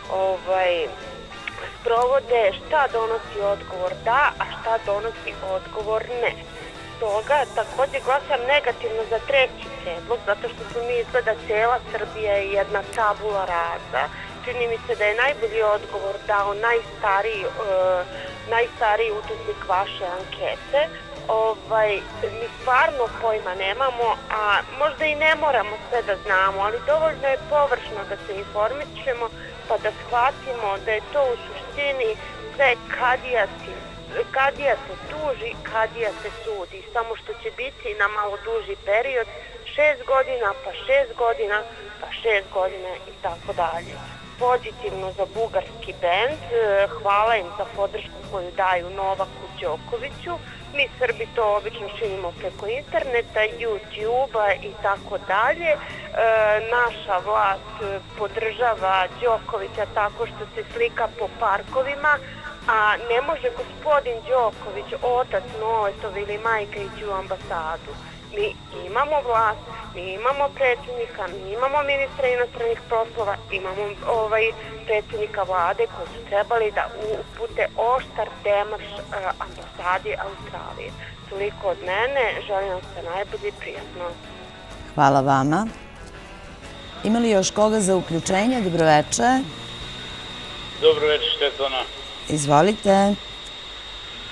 Speaker 21: sprovode, šta donosi odgovor da, a šta donosi odgovor ne. Stoga također glasam negativno za treći predlog, zato što smo mi izgleda cijela Srbija je jedna tabula rasa. Čini mi se da je najbolji odgovor dao najstariji, najstariji učesnik vaše ankete. Mi stvarno pojma nemamo, a možda i ne moramo sve da znamo, ali dovoljno je površno da se informišemo pa da shvatimo da je to u suštini sve kadija se tuži, kadija se sudi, samo što će biti na malo duži period, šest godina, pa šest godina, pa šest godina i tako dalje. Pozitivno za bugarski bend, hvala im za podršku koju daju Novaku Đokoviću. Mi Srbi to obično činimo preko interneta, YouTube-a i tako dalje. Naša vlast podržava Đokovića tako što se slika po parkovima, a ne može gospodin Đoković, otac Novetov ili majka ići u ambasadu. Mi imamo vlast, mi imamo predsjednika, mi imamo ministra inostranih poslova, imamo predsjednika vlade koji su trebali da upute oštar demarš ambasadi Australije. Toliko od mene, želim vam sve najbolje i prijatno.
Speaker 2: Hvala vama. Ima li još koga za uključenje? Dobro veče.
Speaker 22: Dobro veče, Štetana.
Speaker 2: Izvolite.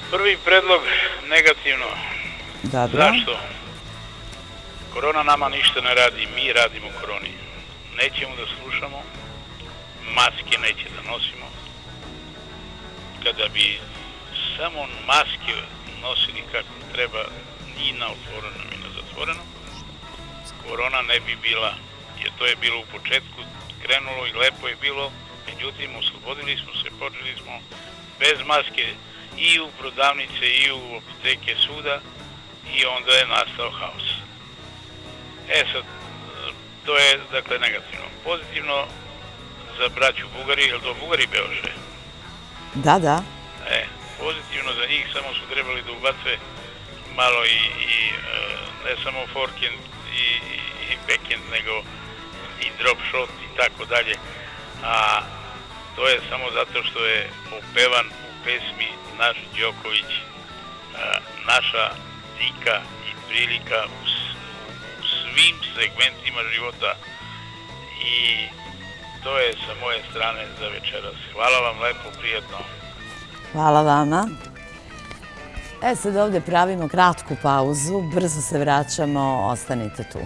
Speaker 1: Prvi predlog negativno.
Speaker 2: Dobro.
Speaker 1: Zašto? Korona nama ništa ne radi, mi radimo koroni. Nećemo da slušamo, maske neće da nosimo. Kada bi samo maske nosili kako treba, ni na otvorenom i na zatvorenom, korona ne bi bila, jer to je bilo u početku, krenulo i lepo je bilo, međutim, oslobodili smo se, počeli smo bez maske i u prodavnice i u apoteke svuda i onda je nastao haos. E sad, to je dakle negativno. Pozitivno za braću Bugari, jer to Bugari beoše?
Speaker 2: Da, da.
Speaker 1: E, pozitivno za njih, samo su trebali da ubace malo i, i ne samo forkend i, i backend, nego i drop shot i tako dalje. A to je samo zato što je opevan u pesmi naš Đoković, naša dika i prilika u, u svim segmentima života i to je sa moje strane za večeras. Hvala vam lepo, prijatno.
Speaker 2: Hvala vama. E sad ovdje pravimo kratku pauzu, brzo se vraćamo, ostanite tu.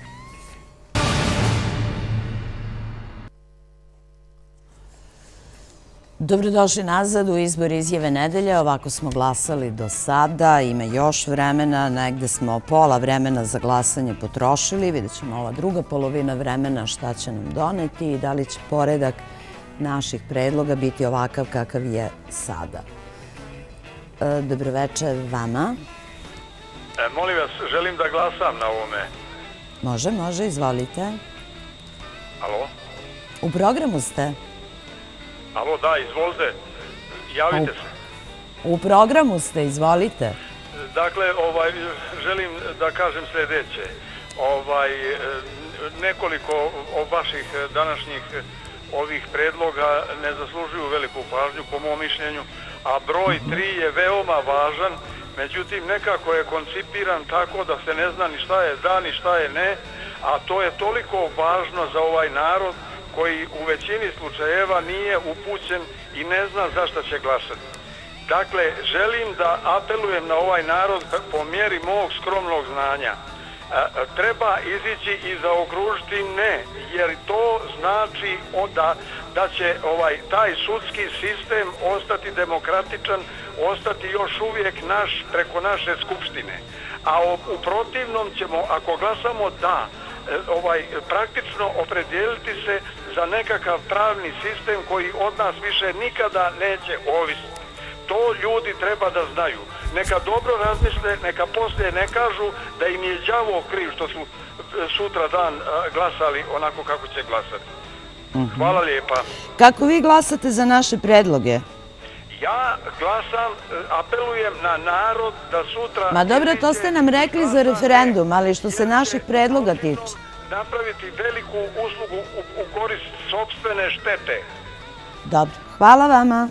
Speaker 2: Dobrodošli nazad u izbor izjave nedelje. Ovako smo glasali do sada. Ima još vremena. Negde smo pola vremena za glasanje potrošili. Vidjet ćemo ova druga polovina vremena šta će nam doneti i da li će poredak naših predloga biti ovakav kakav je sada. Dobroveče vama.
Speaker 18: E, molim vas, želim da glasam na ovome.
Speaker 2: Može, može, izvolite.
Speaker 18: Alo?
Speaker 2: U programu ste?
Speaker 18: Alo, da, izvolite. Javite se.
Speaker 2: U programu ste, izvolite.
Speaker 18: Dakle, ovaj, želim da kažem sljedeće. Ovaj, nekoliko od vaših današnjih ovih predloga ne zaslužuju veliku pažnju, po mom mišljenju, a broj tri je veoma važan, međutim, nekako je koncipiran tako da se ne zna ni šta je da, ni šta je ne, a to je toliko važno za ovaj narod koji u većini slučajeva nije upućen i ne zna za šta će glasati. Dakle, želim da apelujem na ovaj narod po mjeri mog skromnog znanja. Treba izići i zaokružiti ne, jer to znači da, da će ovaj taj sudski sistem ostati demokratičan, ostati još uvijek naš preko naše skupštine. A u protivnom ćemo, ako glasamo da, ovaj praktično opredijeliti se za nekakav pravni sistem koji od nas više nikada neće ovisiti. To ljudi treba da znaju. Neka dobro razmisle, neka poslije ne kažu da im je đavo kriv što su sutra dan glasali onako kako će glasati. Hvala lijepa.
Speaker 2: Kako vi glasate za naše predloge?
Speaker 18: Ja glasam, apelujem na narod da sutra...
Speaker 2: Ma dobro, to ste nam rekli za referendum, ali što se naših predloga tiče.
Speaker 18: Napraviti veliku uslugu u korist sopstvene štete.
Speaker 2: Dobro, hvala vama.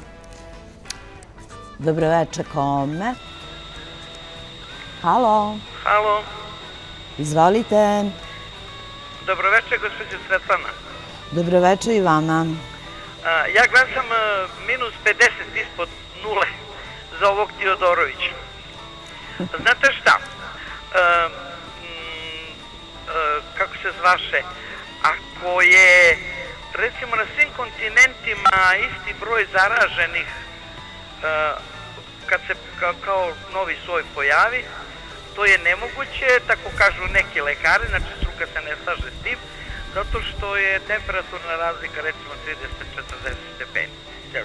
Speaker 2: Dobroveče, kome? Halo.
Speaker 22: Halo.
Speaker 2: Izvolite.
Speaker 22: Dobroveče, gospođo Svetlana.
Speaker 2: Dobroveče i vama.
Speaker 22: Ja glasam minus pedeset ispod nule za ovog Tiodorovića. Znate šta? Kako se zvaše? Ako je, recimo, na svim kontinentima isti broj zaraženih kad se kao novi soj pojavi, to je nemoguće, tako kažu neki lekari, znači struka se ne slaže s tim, zato što je temperaturna razlika recimo trideset do četrdeset stepeni.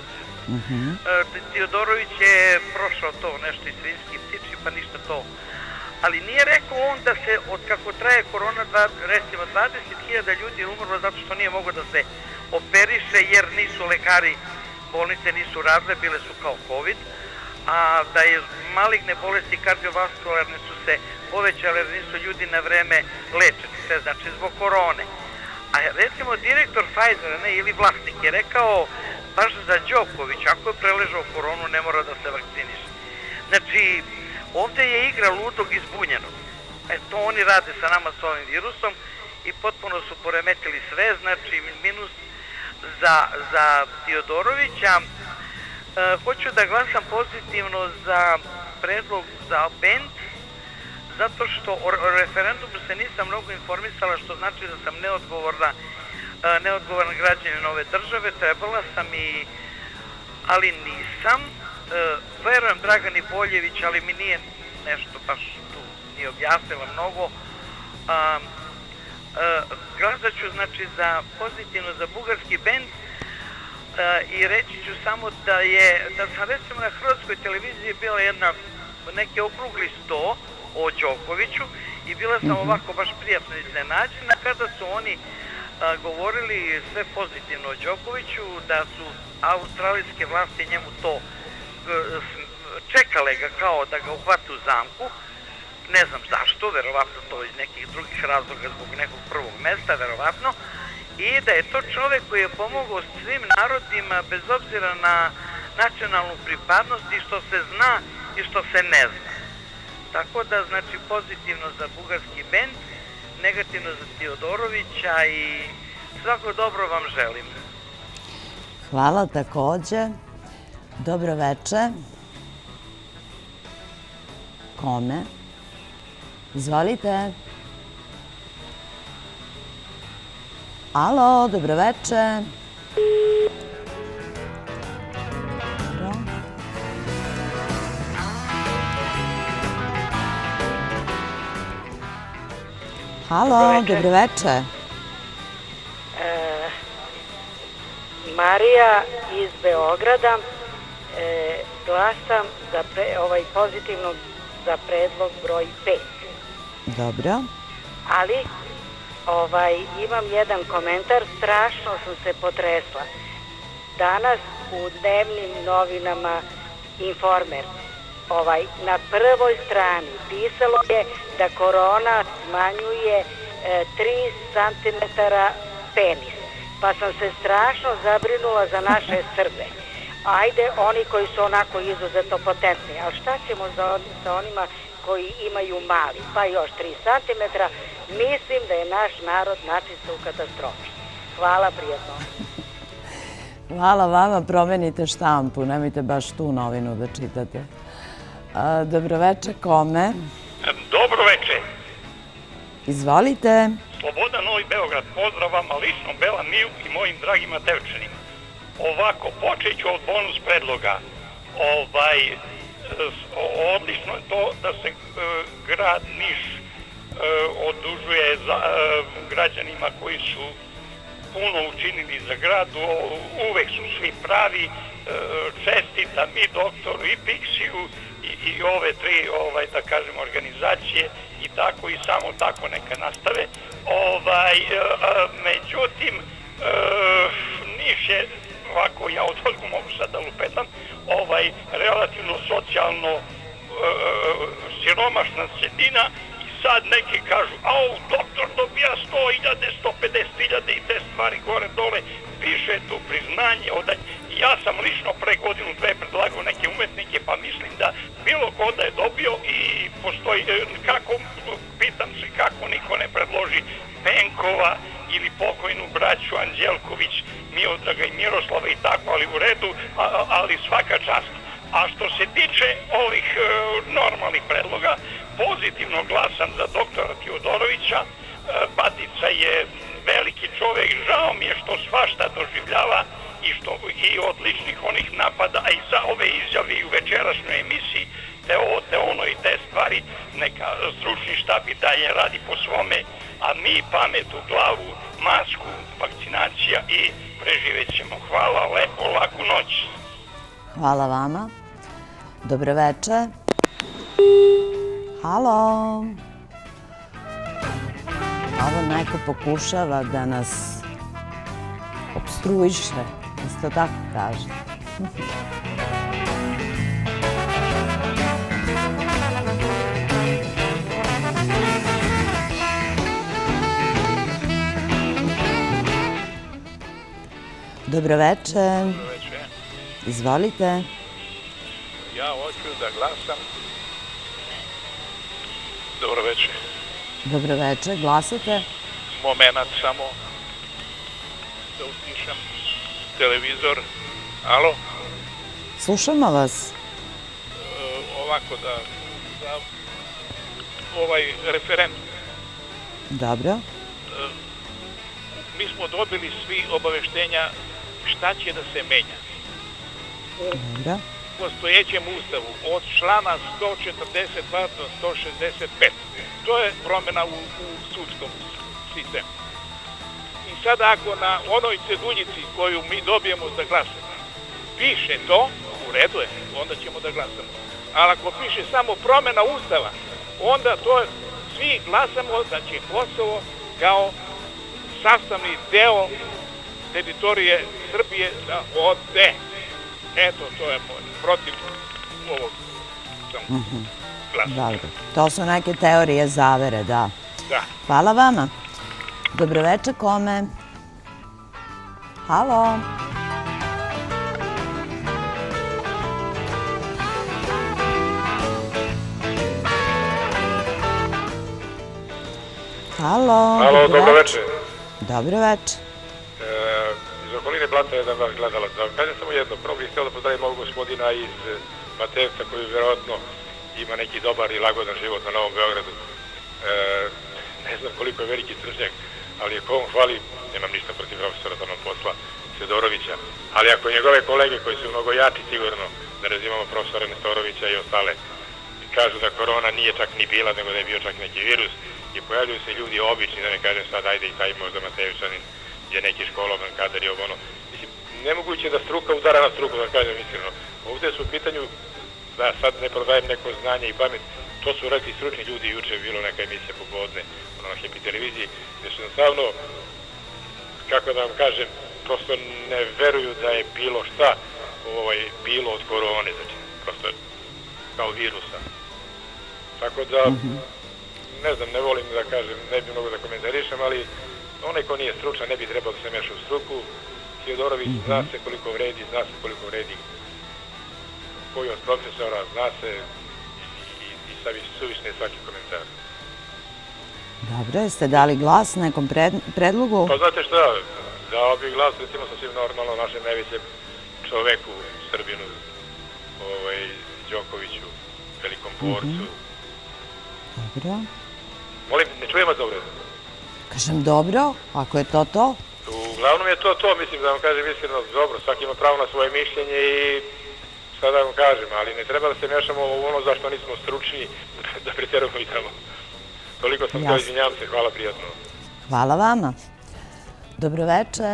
Speaker 22: Tiodorović je prošao to nešto i svinjski ptiči, pa ništa to. Ali nije rekao on da se, od kako traje korona, recimo dvadeset hiljada ljudi je umrlo zato što nije mogo da se operiše jer nisu lekari, bolnice nisu radile, bile su kao COVID, a da je maligne bolesti kardiovaskularne su se povećale jer nisu ljudi na vreme lečeni, sve znači zbog korone. A recimo direktor Pfizera, ne, ili vlasnik je rekao baš za Đoković, ako je preležao koronu ne mora da se vakciniše. Znači, ovdje je igra ludog i zbunjenog. E, to oni rade sa nama s ovim virusom i potpuno su poremetili sve, znači minus za, za Tiodorovića. hoću da glasam pozitivno za predlog za bend, zato što o referendumu se nisam mnogo informisala, što znači da sam neodgovorna, neodgovoran građanin ove države. Trebala sam i, ali nisam. Verujem Dragani Boljević, ali mi nije nešto baš tu nije objasnila mnogo. Glasat ću znači za pozitivno za bugarski bend i reći ću samo da je, da sam recimo na hrvatskoj televiziji bila jedna, neki okrugli sto o Đokoviću i bila sam ovako baš prijatno iznenađena kada su oni govorili sve pozitivno o Đokoviću, da su australijske vlasti njemu to čekale ga kao da ga uhvate u zamku, ne znam zašto, verovatno to iz nekih drugih razloga zbog nekog prvog mesta, verovatno, i da je to čovek koji je pomogao svim narodima bez obzira na nacionalnu pripadnost i što se zna i što se ne zna. Tako da, znači, pozitivno za bugarski bend, negativno za Tiodorovića i svako dobro vam želim.
Speaker 2: Hvala takođe. Dobro veče. Kome? Izvolite. Alo, dobro veče. Halo, dobro veče.
Speaker 3: Marija iz Beograda, glasam za ovaj pozitivno za predlog broj pet.
Speaker 2: Dobro.
Speaker 3: Ali ovaj, imam jedan komentar, strašno sam se potresla. Danas u dnevnim novinama Informer, ovaj, na prvoj strani pisalo je da korona smanjuje e, tri centimetra penis. Pa sam se strašno zabrinula za naše Srbe. Ajde, oni koji su onako izuzetno potentni, ali šta ćemo za on, sa onima koji imaju mali, pa još tri centimetra, mislim da je naš narod načisto u katastrofi. Hvala, prijatno.
Speaker 2: Hvala vama, promenite štampu, nemojte baš tu novinu da čitate. Dobroveče, kome?
Speaker 4: Dobroveče.
Speaker 2: Izvolite.
Speaker 4: Sloboda Novi Beograd, pozdrav vama lično, Bela Miju i mojim dragima Tevčanima. Ovako, počet ću od bonus predloga. Ovaj, odlično je to da se grad Niš odužuje za građanima koji su puno učinili za grad, uvek su svi pravi, čestitam i doktoru i Piksiju i, i ove tri, ovaj, da kažem, organizacije i tako i samo tako neka nastave. Ovaj, međutim, Niš je, ovako ja od odgu mogu sad da lupetam, ovaj, relativno socijalno siromašna sredina. Sad neki kažu, au, doktor dobija sto hiljada, sto pedeset hiljada i te stvari gore dole, piše tu priznanje. Ja sam lično pre godinu dve predlagao neke umetnike, pa mislim da bilo ko da je dobio i postoji, kako, pitam se kako niko ne predloži Penkova ili pokojnu braću Anđelković, Miodraga i Miroslava i tako, ali u redu, ali svaka čast. A što se tiče ovih e, normalnih predloga, pozitivno glasam za doktora Tiodorovića. E, Batica je veliki čovek, žao mi je što svašta doživljava i što i od ličnih onih napada, a i za ove izjave u večerašnjoj emisiji, te ovo, te ono i te stvari, neka stručni štab i dalje radi po svome, a mi pamet u glavu, masku, vakcinacija i preživet ćemo. Hvala, lepo, laku noć.
Speaker 2: Hvala vama. Dobroveče. Halo. Ovo neko pokušava da nas opstruiše. Isto tako kaže. Dobroveče.
Speaker 1: Dobroveče.
Speaker 2: Izvolite.
Speaker 1: Ja hoću da glasam. Dobroveče.
Speaker 2: Dobroveče, glasate?
Speaker 1: Momenat samo da utišam televizor. Alo?
Speaker 2: Slušamo vas.
Speaker 1: Ovako da, za ovaj referendum.
Speaker 2: Dobro.
Speaker 1: Mi smo dobili svi obaveštenja šta će da se menja.
Speaker 2: Dobro.
Speaker 1: U postojećem ustavu od člana sto četrdeset dva do sto šezdeset pet. To je promjena u, u sudskom sistemu. I sad ako na onoj ceduljici koju mi dobijemo za glasanje piše to, u redu je, onda ćemo da glasamo. Ali ako piše samo promjena ustava, onda to svi glasamo da će Kosovo kao sastavni deo teritorije Srbije da ode. Eto, to je moj protiv ovog glasa.
Speaker 2: Dobro. To su neke teorije zavere, da.
Speaker 1: Da.
Speaker 2: Hvala vama. Dobroveče, kome? Halo? Halo?
Speaker 5: Halo, dobroveče.
Speaker 2: Dobroveče.
Speaker 5: Iz okoline Blata jedan vaš gledalac. Da vam kažem samo jedno. Prvo bih htio da pozdravim ovog gospodina iz Matevca koji vjerojatno ima neki dobar i lagodan život na Novom Beogradu. Ne znam koliko je veliki stručnjak, ali ako on hvali, nemam ništa protiv profesora Tonom posla Sedorovića, ali ako njegove kolege koji su mnogo jači sigurno, da razimamo profesora Nestorovića i ostale, kažu da korona nije čak ni bila, nego da je bio čak neki virus i pojavljuju se ljudi obični, da ne kažem sad, ajde i taj možda Matevčanin je neki školovan kadar i ovo ono. Mislim, nemoguće da struka udara na struku, da kažem iskreno. Ovdje su u pitanju, da sad ne prodajem neko znanje i pamet, to su rekli stručni ljudi, juče je bilo neka emisija popodne na Happy televiziji, gdje su jednostavno, kako da vam kažem, prosto ne veruju da je bilo šta ovaj, bilo od korone, znači, prosto kao virusa. Tako da, ne znam, ne volim da kažem, ne bi mnogo da komentarišem, ali onaj ko nije stručan ne bi trebao da se meša u struku. Sjodorović zna se koliko vredi, zna se koliko vredi koji od profesora, zna se i, i sad je suvišne svaki komentar.
Speaker 2: Dobro, jeste dali glas nekom predlogu?
Speaker 5: Pa znate šta, dao bih glas, recimo sasvim normalno našem najvećem čoveku, Srbinu, ovaj, Đokoviću, velikom borcu.
Speaker 2: Dobro.
Speaker 5: Molim, ne čujem vas dobro?
Speaker 2: Kažem dobro, ako je to to?
Speaker 5: Uglavnom je to to, mislim da vam kažem iskreno dobro, svaki ima pravo na svoje mišljenje i šta da vam kažem, ali ne treba da se mešamo u ono zašto nismo stručni da pretjerujemo i tamo. Toliko sam htio, izvinjavam se, hvala prijatno.
Speaker 2: Hvala vama. Dobroveče.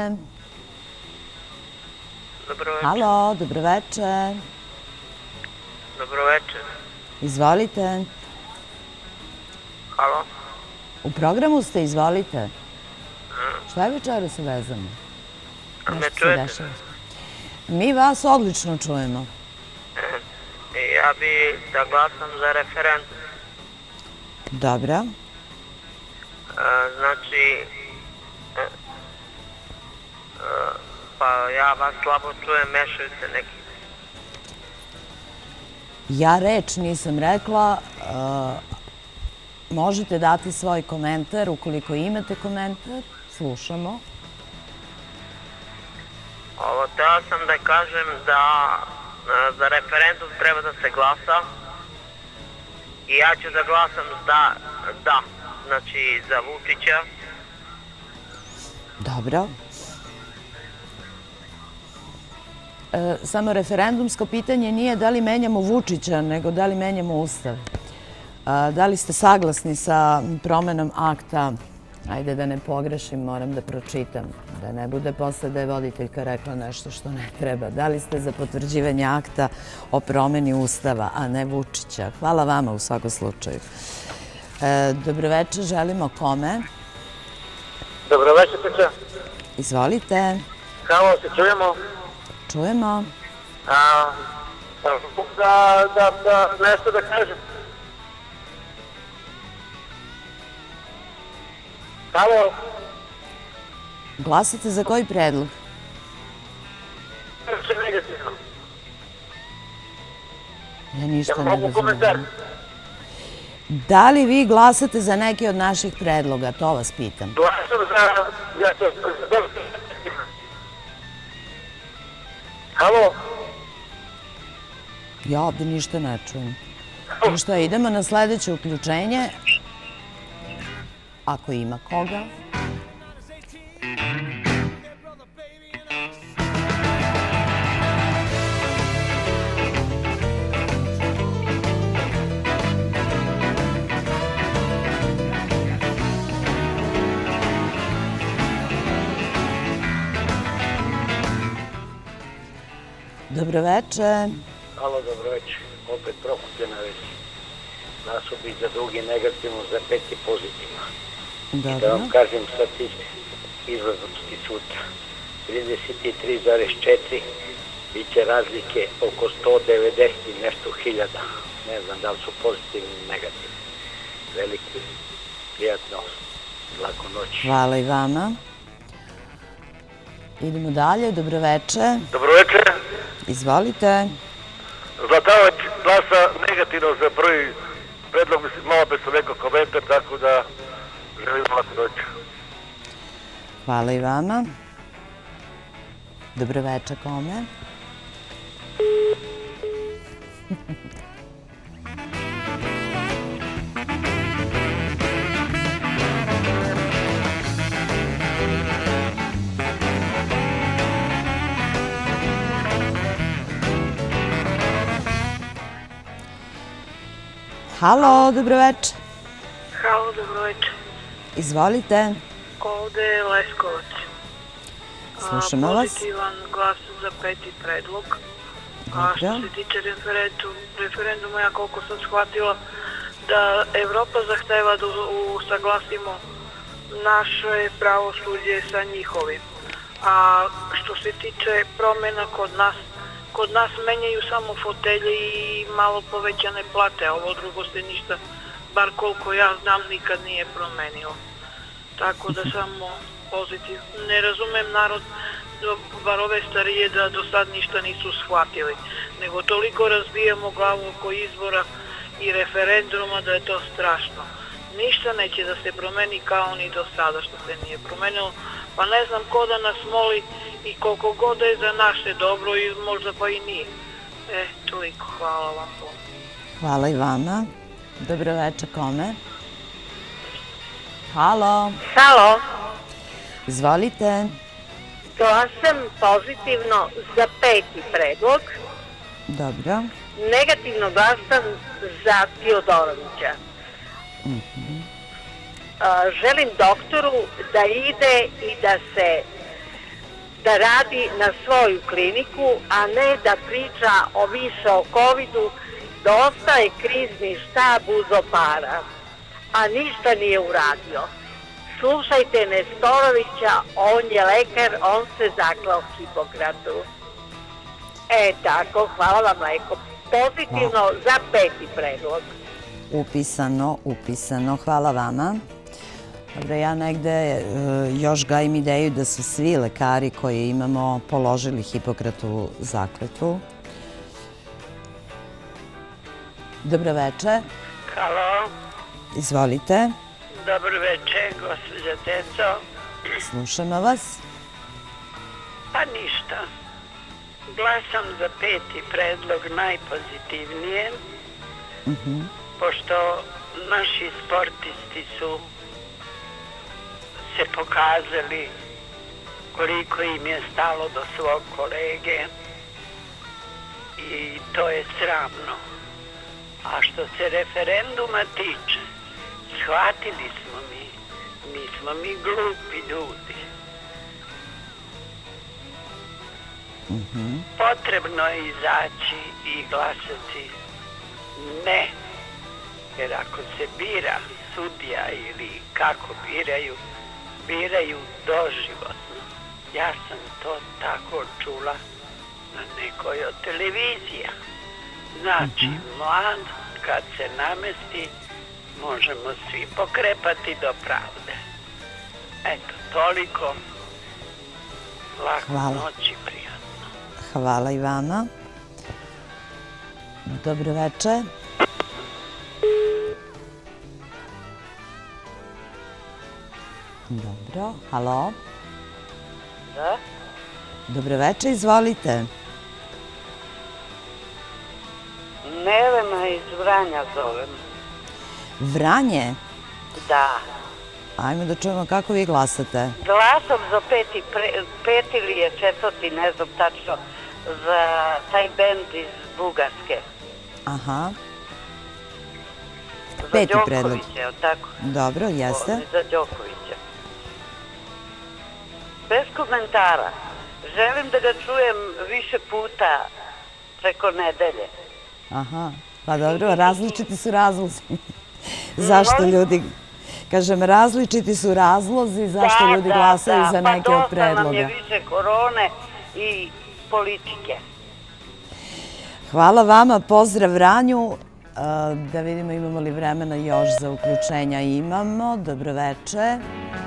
Speaker 19: Dobroveče.
Speaker 2: Halo, dobroveče.
Speaker 19: Dobroveče.
Speaker 2: Izvolite.
Speaker 19: Halo.
Speaker 2: U programu ste, izvolite. Šta je večera sa vezama?
Speaker 19: Ne čujete?
Speaker 2: Mi vas odlično čujemo.
Speaker 19: Ja bi da glasam za referendum.
Speaker 2: Dobra.
Speaker 19: Znači, pa ja vas slabo čujem, mešaju se neki.
Speaker 2: Ja reč nisam rekla. Možete dati svoj komentar, ukoliko imate komentar, slušamo.
Speaker 19: Ovo, teo sam da kažem da za referendum treba da se glasa i ja ću da glasam da, da, znači za Vučića.
Speaker 2: Dobro. Samo referendumsko pitanje nije da li menjamo Vučića, nego da li menjamo Ustav. Da li ste saglasni sa promenom akta? Ajde da ne pogrešim, moram da pročitam. Da ne bude posle da je voditeljka rekla nešto što ne treba. Da li ste za potvrđivanje akta o promeni Ustava, a ne Vučića? Hvala vama u svakom slučaju. Dobroveče, želimo kome?
Speaker 6: Dobroveče, Peća.
Speaker 2: Izvolite.
Speaker 6: Halo, se čujemo?
Speaker 2: Čujemo.
Speaker 6: Da nešto da kažem. Halo?
Speaker 2: Glasate za koji predlog?
Speaker 6: Negativno.
Speaker 2: Ja ništa ne razumijem. Da li vi glasate za neki od naših predloga? To vas pitam.
Speaker 6: Glasam za... Halo?
Speaker 2: Ja ovdje ništa ne čujem. Ništa, idemo na sljedeće uključenje. Ako ima koga. Dobro večer.
Speaker 15: Halo, dobro večer. Opet prokupljena već. Glasu bi za drugi negativno, za peti pozitivno.
Speaker 2: Dobro.
Speaker 15: Da vam kažem statistiku izlaznosti sutra. trideset tri zarez četiri bit će razlike oko sto devedeset i nešto hiljada. Ne znam da li su pozitivni ili negativni. Veliki, prijatno, laku noć.
Speaker 2: Hvala i vama. Idemo dalje, dobro večer.
Speaker 18: Dobro večer.
Speaker 2: Izvolite.
Speaker 18: Zlatanović glasa negativno za prvi predlog, mislim, malo pre sam rekao komentar, tako da želim laku noć.
Speaker 2: Hvala i vama. Dobro večer, kome? Halo, dobro večer.
Speaker 8: Halo, dobro večer.
Speaker 2: Izvolite.
Speaker 8: Ovde je Leskovac.
Speaker 2: Slušamo vas.
Speaker 8: Pozitivan glas za peti predlog. A što se tiče referenduma, ja koliko sam shvatila da Evropa zahteva da usaglasimo naše pravosuđe sa njihovim. A što se tiče promjena kod nas, kod nas menjaju samo fotelje i malo povećane plate, a ovo drugo se ništa, bar koliko ja znam, nikad nije promenilo. Tako da samo pozitiv. Ne razumem narod, bar ove starije, da do sad ništa nisu shvatili, nego toliko razbijamo glavu oko izbora i referenduma da je to strašno. Ništa neće da se promeni kao ni do sada što se nije promenilo, pa ne znam ko da nas moli i koliko god je za naše dobro i možda pa i nije. E, toliko, hvala vam.
Speaker 2: Hvala i vama. Dobro večer, kome? Halo.
Speaker 21: Halo.
Speaker 2: Izvolite.
Speaker 21: Glasam pozitivno za peti predlog.
Speaker 2: Dobro.
Speaker 21: Negativno glasam za Tiodorovića.
Speaker 2: Mhm.
Speaker 21: Želim doktoru da ide i da se da radi na svoju kliniku, a ne da priča o više o covidu, da ostaje krizni štab uzo para, a ništa nije uradio. Slušajte Nestorovića, on je lekar, on se zaklao Hipokratu. E tako, hvala vam leko. Pozitivno za peti predlog.
Speaker 2: Upisano, upisano. Hvala vama. Dobro, ja negde još gajim ideju da su svi lekari koji imamo položili Hipokratovu zakletvu. Dobro večer.
Speaker 8: Halo.
Speaker 2: Izvolite.
Speaker 8: Dobro večer, gospođa Teco.
Speaker 2: Slušamo vas.
Speaker 8: Pa ništa. Glasam za peti predlog najpozitivnije, pošto naši sportisti su se pokazali koliko im je stalo do svog kolege i to je sramno. A što se referenduma tiče, shvatili smo mi, nismo mi glupi ljudi. Potrebno je izaći i glasati ne, jer ako se bira sudija ili kako biraju, biraju doživotno. Ja sam to tako čula na nekoj od televizija. Znači, mlad kad se namesti, možemo svi pokrepati do pravde. Eto, toliko. Lako noći, prijatno.
Speaker 2: Hvala i vama. Dobro večer. Dobro, halo.
Speaker 8: Da?
Speaker 2: Dobro večer, izvolite.
Speaker 7: Nevena iz Vranja zovem.
Speaker 2: Vranje?
Speaker 7: Da.
Speaker 2: Ajmo da čujemo kako vi glasate.
Speaker 7: Glasam za peti, pre, peti ili je četvrti, ne znam tačno, za taj bend iz Bugarske.
Speaker 2: Aha.
Speaker 7: Za
Speaker 2: Peti predlog.
Speaker 7: Đokovića, je li tako?
Speaker 2: Dobro, jeste.
Speaker 7: Ovo, za Đokovića. Bez komentara. Želim da ga čujem više puta preko nedelje.
Speaker 2: Aha, pa dobro, različiti su razlozi. Zašto ljudi, kažem, različiti su razlozi zašto ljudi glasaju za neke od predloga.
Speaker 7: Pa dosta nam je više korone i politike.
Speaker 2: Hvala vama, pozdrav Vranju. Da vidimo imamo li vremena još za uključenja. Imamo, dobroveče.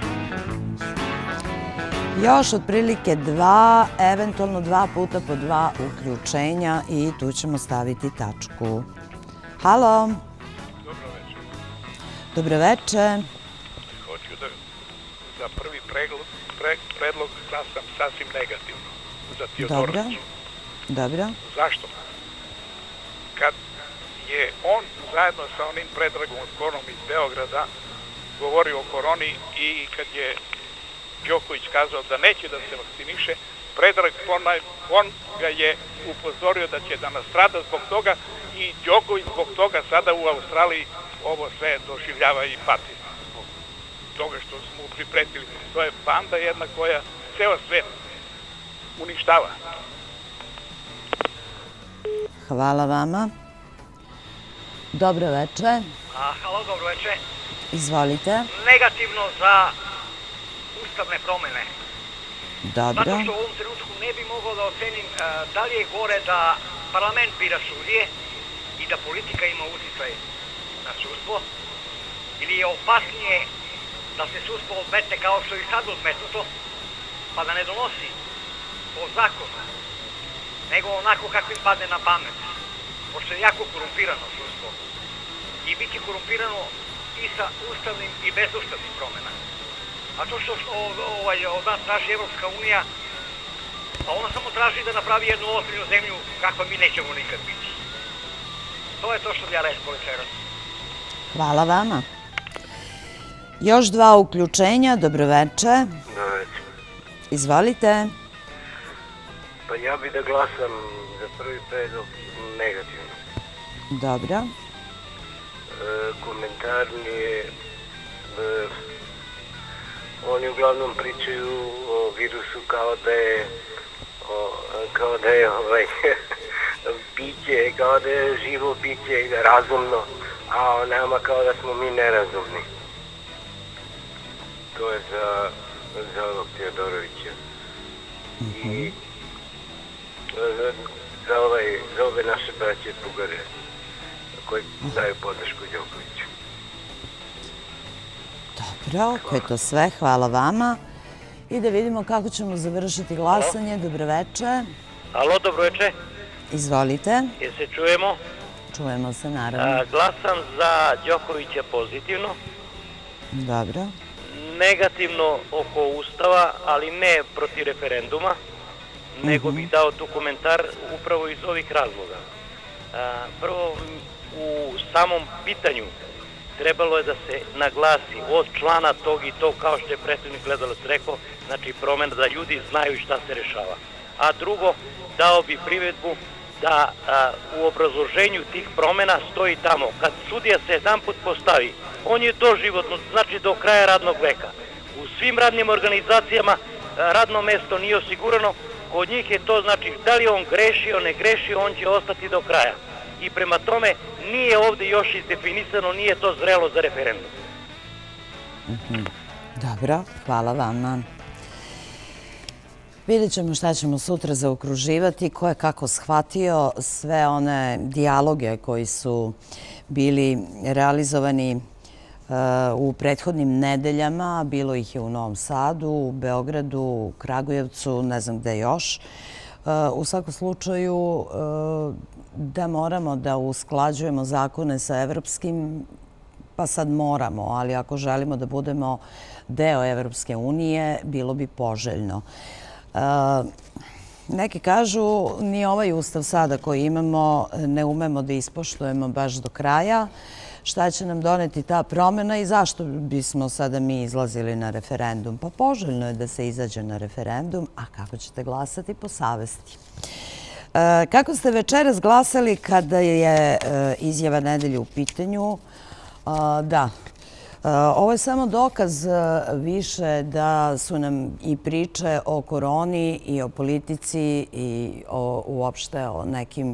Speaker 2: Još otprilike dva, eventualno dva puta po dva uključenja i tu ćemo staviti tačku. Halo.
Speaker 1: Dobroveče.
Speaker 2: Dobroveče.
Speaker 1: Hoću da za prvi pregled, pre, predlog glasam sasvim negativno za Teodorovića.
Speaker 2: Dobro. Dobro.
Speaker 1: Zašto? Kad je on zajedno sa onim Predragom Korom iz Beograda govorio o koroni i kad je Đoković kazao da neće da se vakciniše, Predrag on ga je upozorio da će da nastrada zbog toga i Đoković zbog toga sada u Australiji ovo sve doživljava i pati. Zbog toga što smo mu pripretili. To je banda jedna koja ceo svet uništava.
Speaker 2: Hvala vama. Dobro veče.
Speaker 16: Halo, dobro veče.
Speaker 2: Izvolite.
Speaker 16: Negativno za ustavne promene.
Speaker 2: Dobro.
Speaker 16: Zato što u ovom trenutku ne bi mogao da ocenim uh, da li je gore da parlament bira sudije i da politika ima uticaj na sudstvo, ili je opasnije da se sudstvo odmetne kao što je i sad odmetnuto, pa da ne donosi po zakonu, nego onako kako im padne na pamet, pošto je jako korumpirano sudstvo i biti korumpirano i sa ustavnim i bezustavnim promjena. A to što ovaj, od nas traži Evropska unija, pa ona samo traži da napravi jednu ozbiljnu zemlju kakva mi nećemo nikad biti. To je to što bi ja rekao večeras.
Speaker 2: Hvala vama. Još dva uključenja, dobroveče.
Speaker 9: Dobroveče.
Speaker 2: Izvolite.
Speaker 9: Pa ja bi da glasam za prvi predlog negativno.
Speaker 2: Dobro.
Speaker 9: E, komentar mi je... E, oni uglavnom pričaju o virusu kao da je o, kao da je ovaj, biće, kao da je živo biće razumno, a o nama kao da smo mi nerazumni. To je za, za ovog Teodorovića. Mm-hmm. I za, za, ovaj, za ove naše braće Bugare koji daju podršku Đokoviću.
Speaker 2: Dobro, ako je to sve, hvala vama. I da vidimo kako ćemo završiti glasanje. Dobroveče.
Speaker 9: Alo, dobroveče.
Speaker 2: Izvolite.
Speaker 9: Jel se čujemo?
Speaker 2: Čujemo se, naravno.
Speaker 9: A, glasam za Đokovića pozitivno.
Speaker 2: Dobro.
Speaker 9: Negativno oko Ustava, ali ne protiv referenduma, mm-hmm. nego bih dao tu komentar upravo iz ovih razloga. A, prvo, u samom pitanju trebalo je da se naglasi od člana tog i tog, kao što je predstavnik gledalac rekao, znači promjena da ljudi znaju šta se rešava. A drugo, dao bi privedbu da a, u obrazloženju tih promjena stoji tamo, kad sudija se jedan put postavi, on je doživotno, znači do kraja radnog veka. U svim radnim organizacijama a, radno mesto nije osigurano, kod njih je to znači da li on grešio, ne grešio, on će ostati do kraja. I prema tome nije ovdje još izdefinisano, nije to zrelo za referendum.
Speaker 2: Mm-hmm. Dobro, hvala vama. Vidjet ćemo šta ćemo sutra zaokruživati, ko je kako shvatio sve one dijaloge koji su bili realizovani uh, u prethodnim nedeljama. Bilo ih je u Novom Sadu, u Beogradu, u Kragujevcu, ne znam gde još. Uh, u svakom slučaju uh, da moramo da usklađujemo zakone sa evropskim, pa sad moramo, ali ako želimo da budemo deo Evropske unije, bilo bi poželjno. neki kažu ni ovaj ustav sada koji imamo ne umemo da ispoštujemo baš do kraja. Šta će nam doneti ta promjena i zašto bismo sada mi izlazili na referendum? Pa poželjno je da se izađe na referendum, a kako ćete glasati po savesti? Kako ste večeras glasali kada je izjava nedelje u pitanju? Da, ovo je samo dokaz više da su nam i priče o koroni i o politici i uopšte o nekim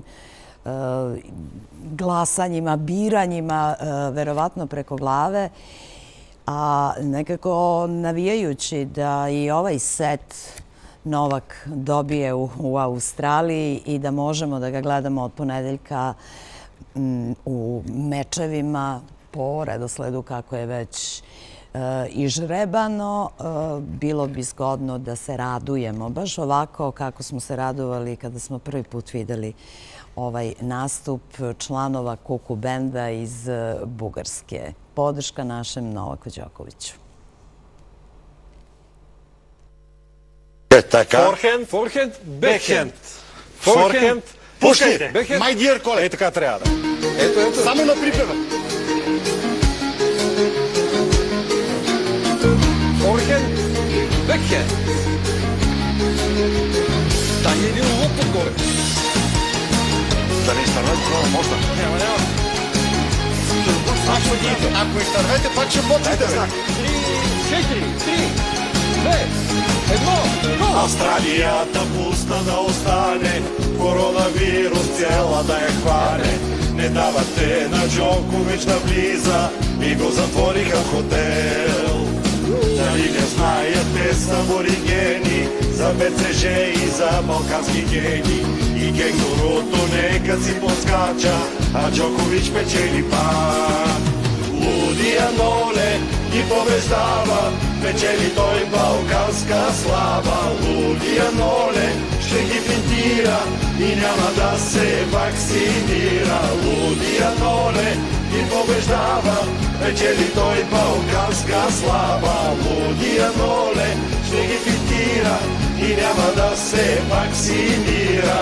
Speaker 2: glasanjima, biranjima, verovatno preko glave, a nekako navijajući da i ovaj set Novak dobije u Australiji i da možemo da ga gledamo od ponedeljka u mečevima po redosledu kako je već i žrebano, bilo bi zgodno da se radujemo. Baš ovako kako smo se radovali kada smo prvi put videli ovaj nastup članova Kuku benda iz Bugarske. Podrška našem Novaku Đokoviću.
Speaker 12: Forehand, forehand, backhand. Forehand, pušajte, my dear colleague. E така трябва да. Ето, ето. Само на припева. Forehand, backhand. Дай един лоп отгоре. Да не изтървете това, може да. Няма, няма. Ако изтървете, пак ще почвате. Три, четири, три, две, едно, го! Австралията пусна да остане, коронавирус цяла да я хване. Не давате на Джокович да влиза и го затвориха в хотел. Дали не знаят, те са аборигени за БЦЖ и за балкански гени. И кенгуруто нека си подскача, а Джокович печели пак. Лудия Ноле ги побеждава, печели той балканска слава. Лудия Ноле ще ги финтира и няма да се вакцинира. Лудия Ноле ги побеждава, печели той балканска слава. Лудия Ноле ще ги финтира и няма да се вакцинира.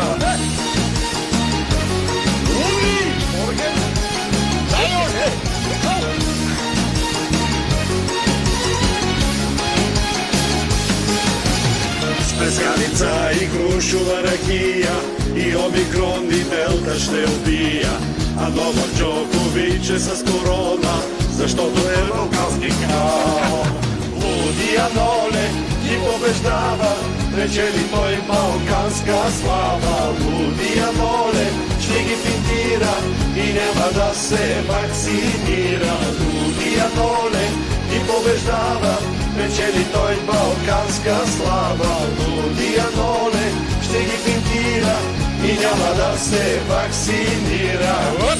Speaker 12: Специалица и крушова ракия и омикрон и делта ще убия. А Новак Джокович е с корона, защото е балкански крал. Лудия Ноле ги побеждава, печели той балканска слава. Лудия Ноле ще ги финтира и няма да се вакцинира. Лудия Ноле ги побеждава, печели той балканска слава. Лудия Ноле ще ги финтира и няма да се вакцинира.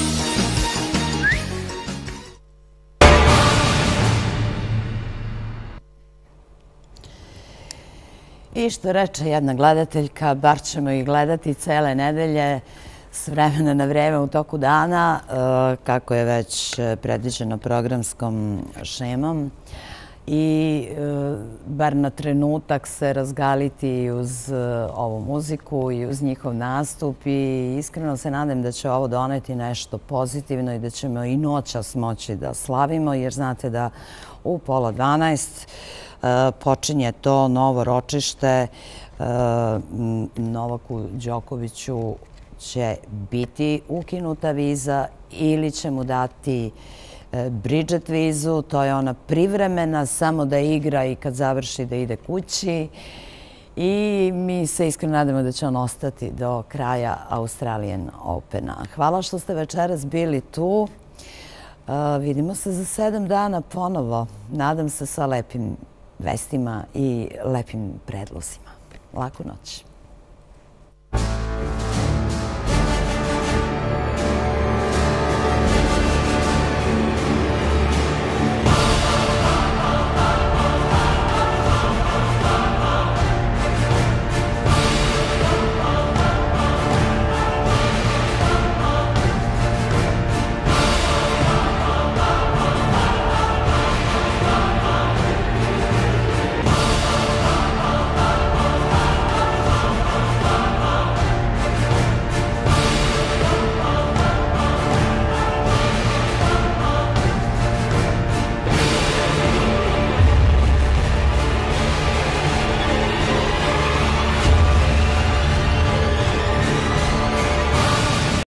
Speaker 2: I što reče jedna gledateljka, bar ćemo ih gledati cele nedelje s vremena na vreme u toku dana, kako je već predviđeno programskom šemom. I bar na trenutak se razgaliti uz ovu muziku i uz njihov nastup i iskreno se nadam da će ovo doneti nešto pozitivno i da ćemo i noćas moći da slavimo, jer znate da u pola dvanaest počinje to novo ročište. Novaku Đokoviću će biti ukinuta viza ili će mu dati Bridget vizu. To je ona privremena, samo da igra i kad završi da ide kući. I mi se iskreno nadamo da će on ostati do kraja Australian Opena. Hvala što ste večeras bili tu. Vidimo se za sedam dana ponovo. Nadam se sa lepim vestima i lepim predlozima. Laku noć.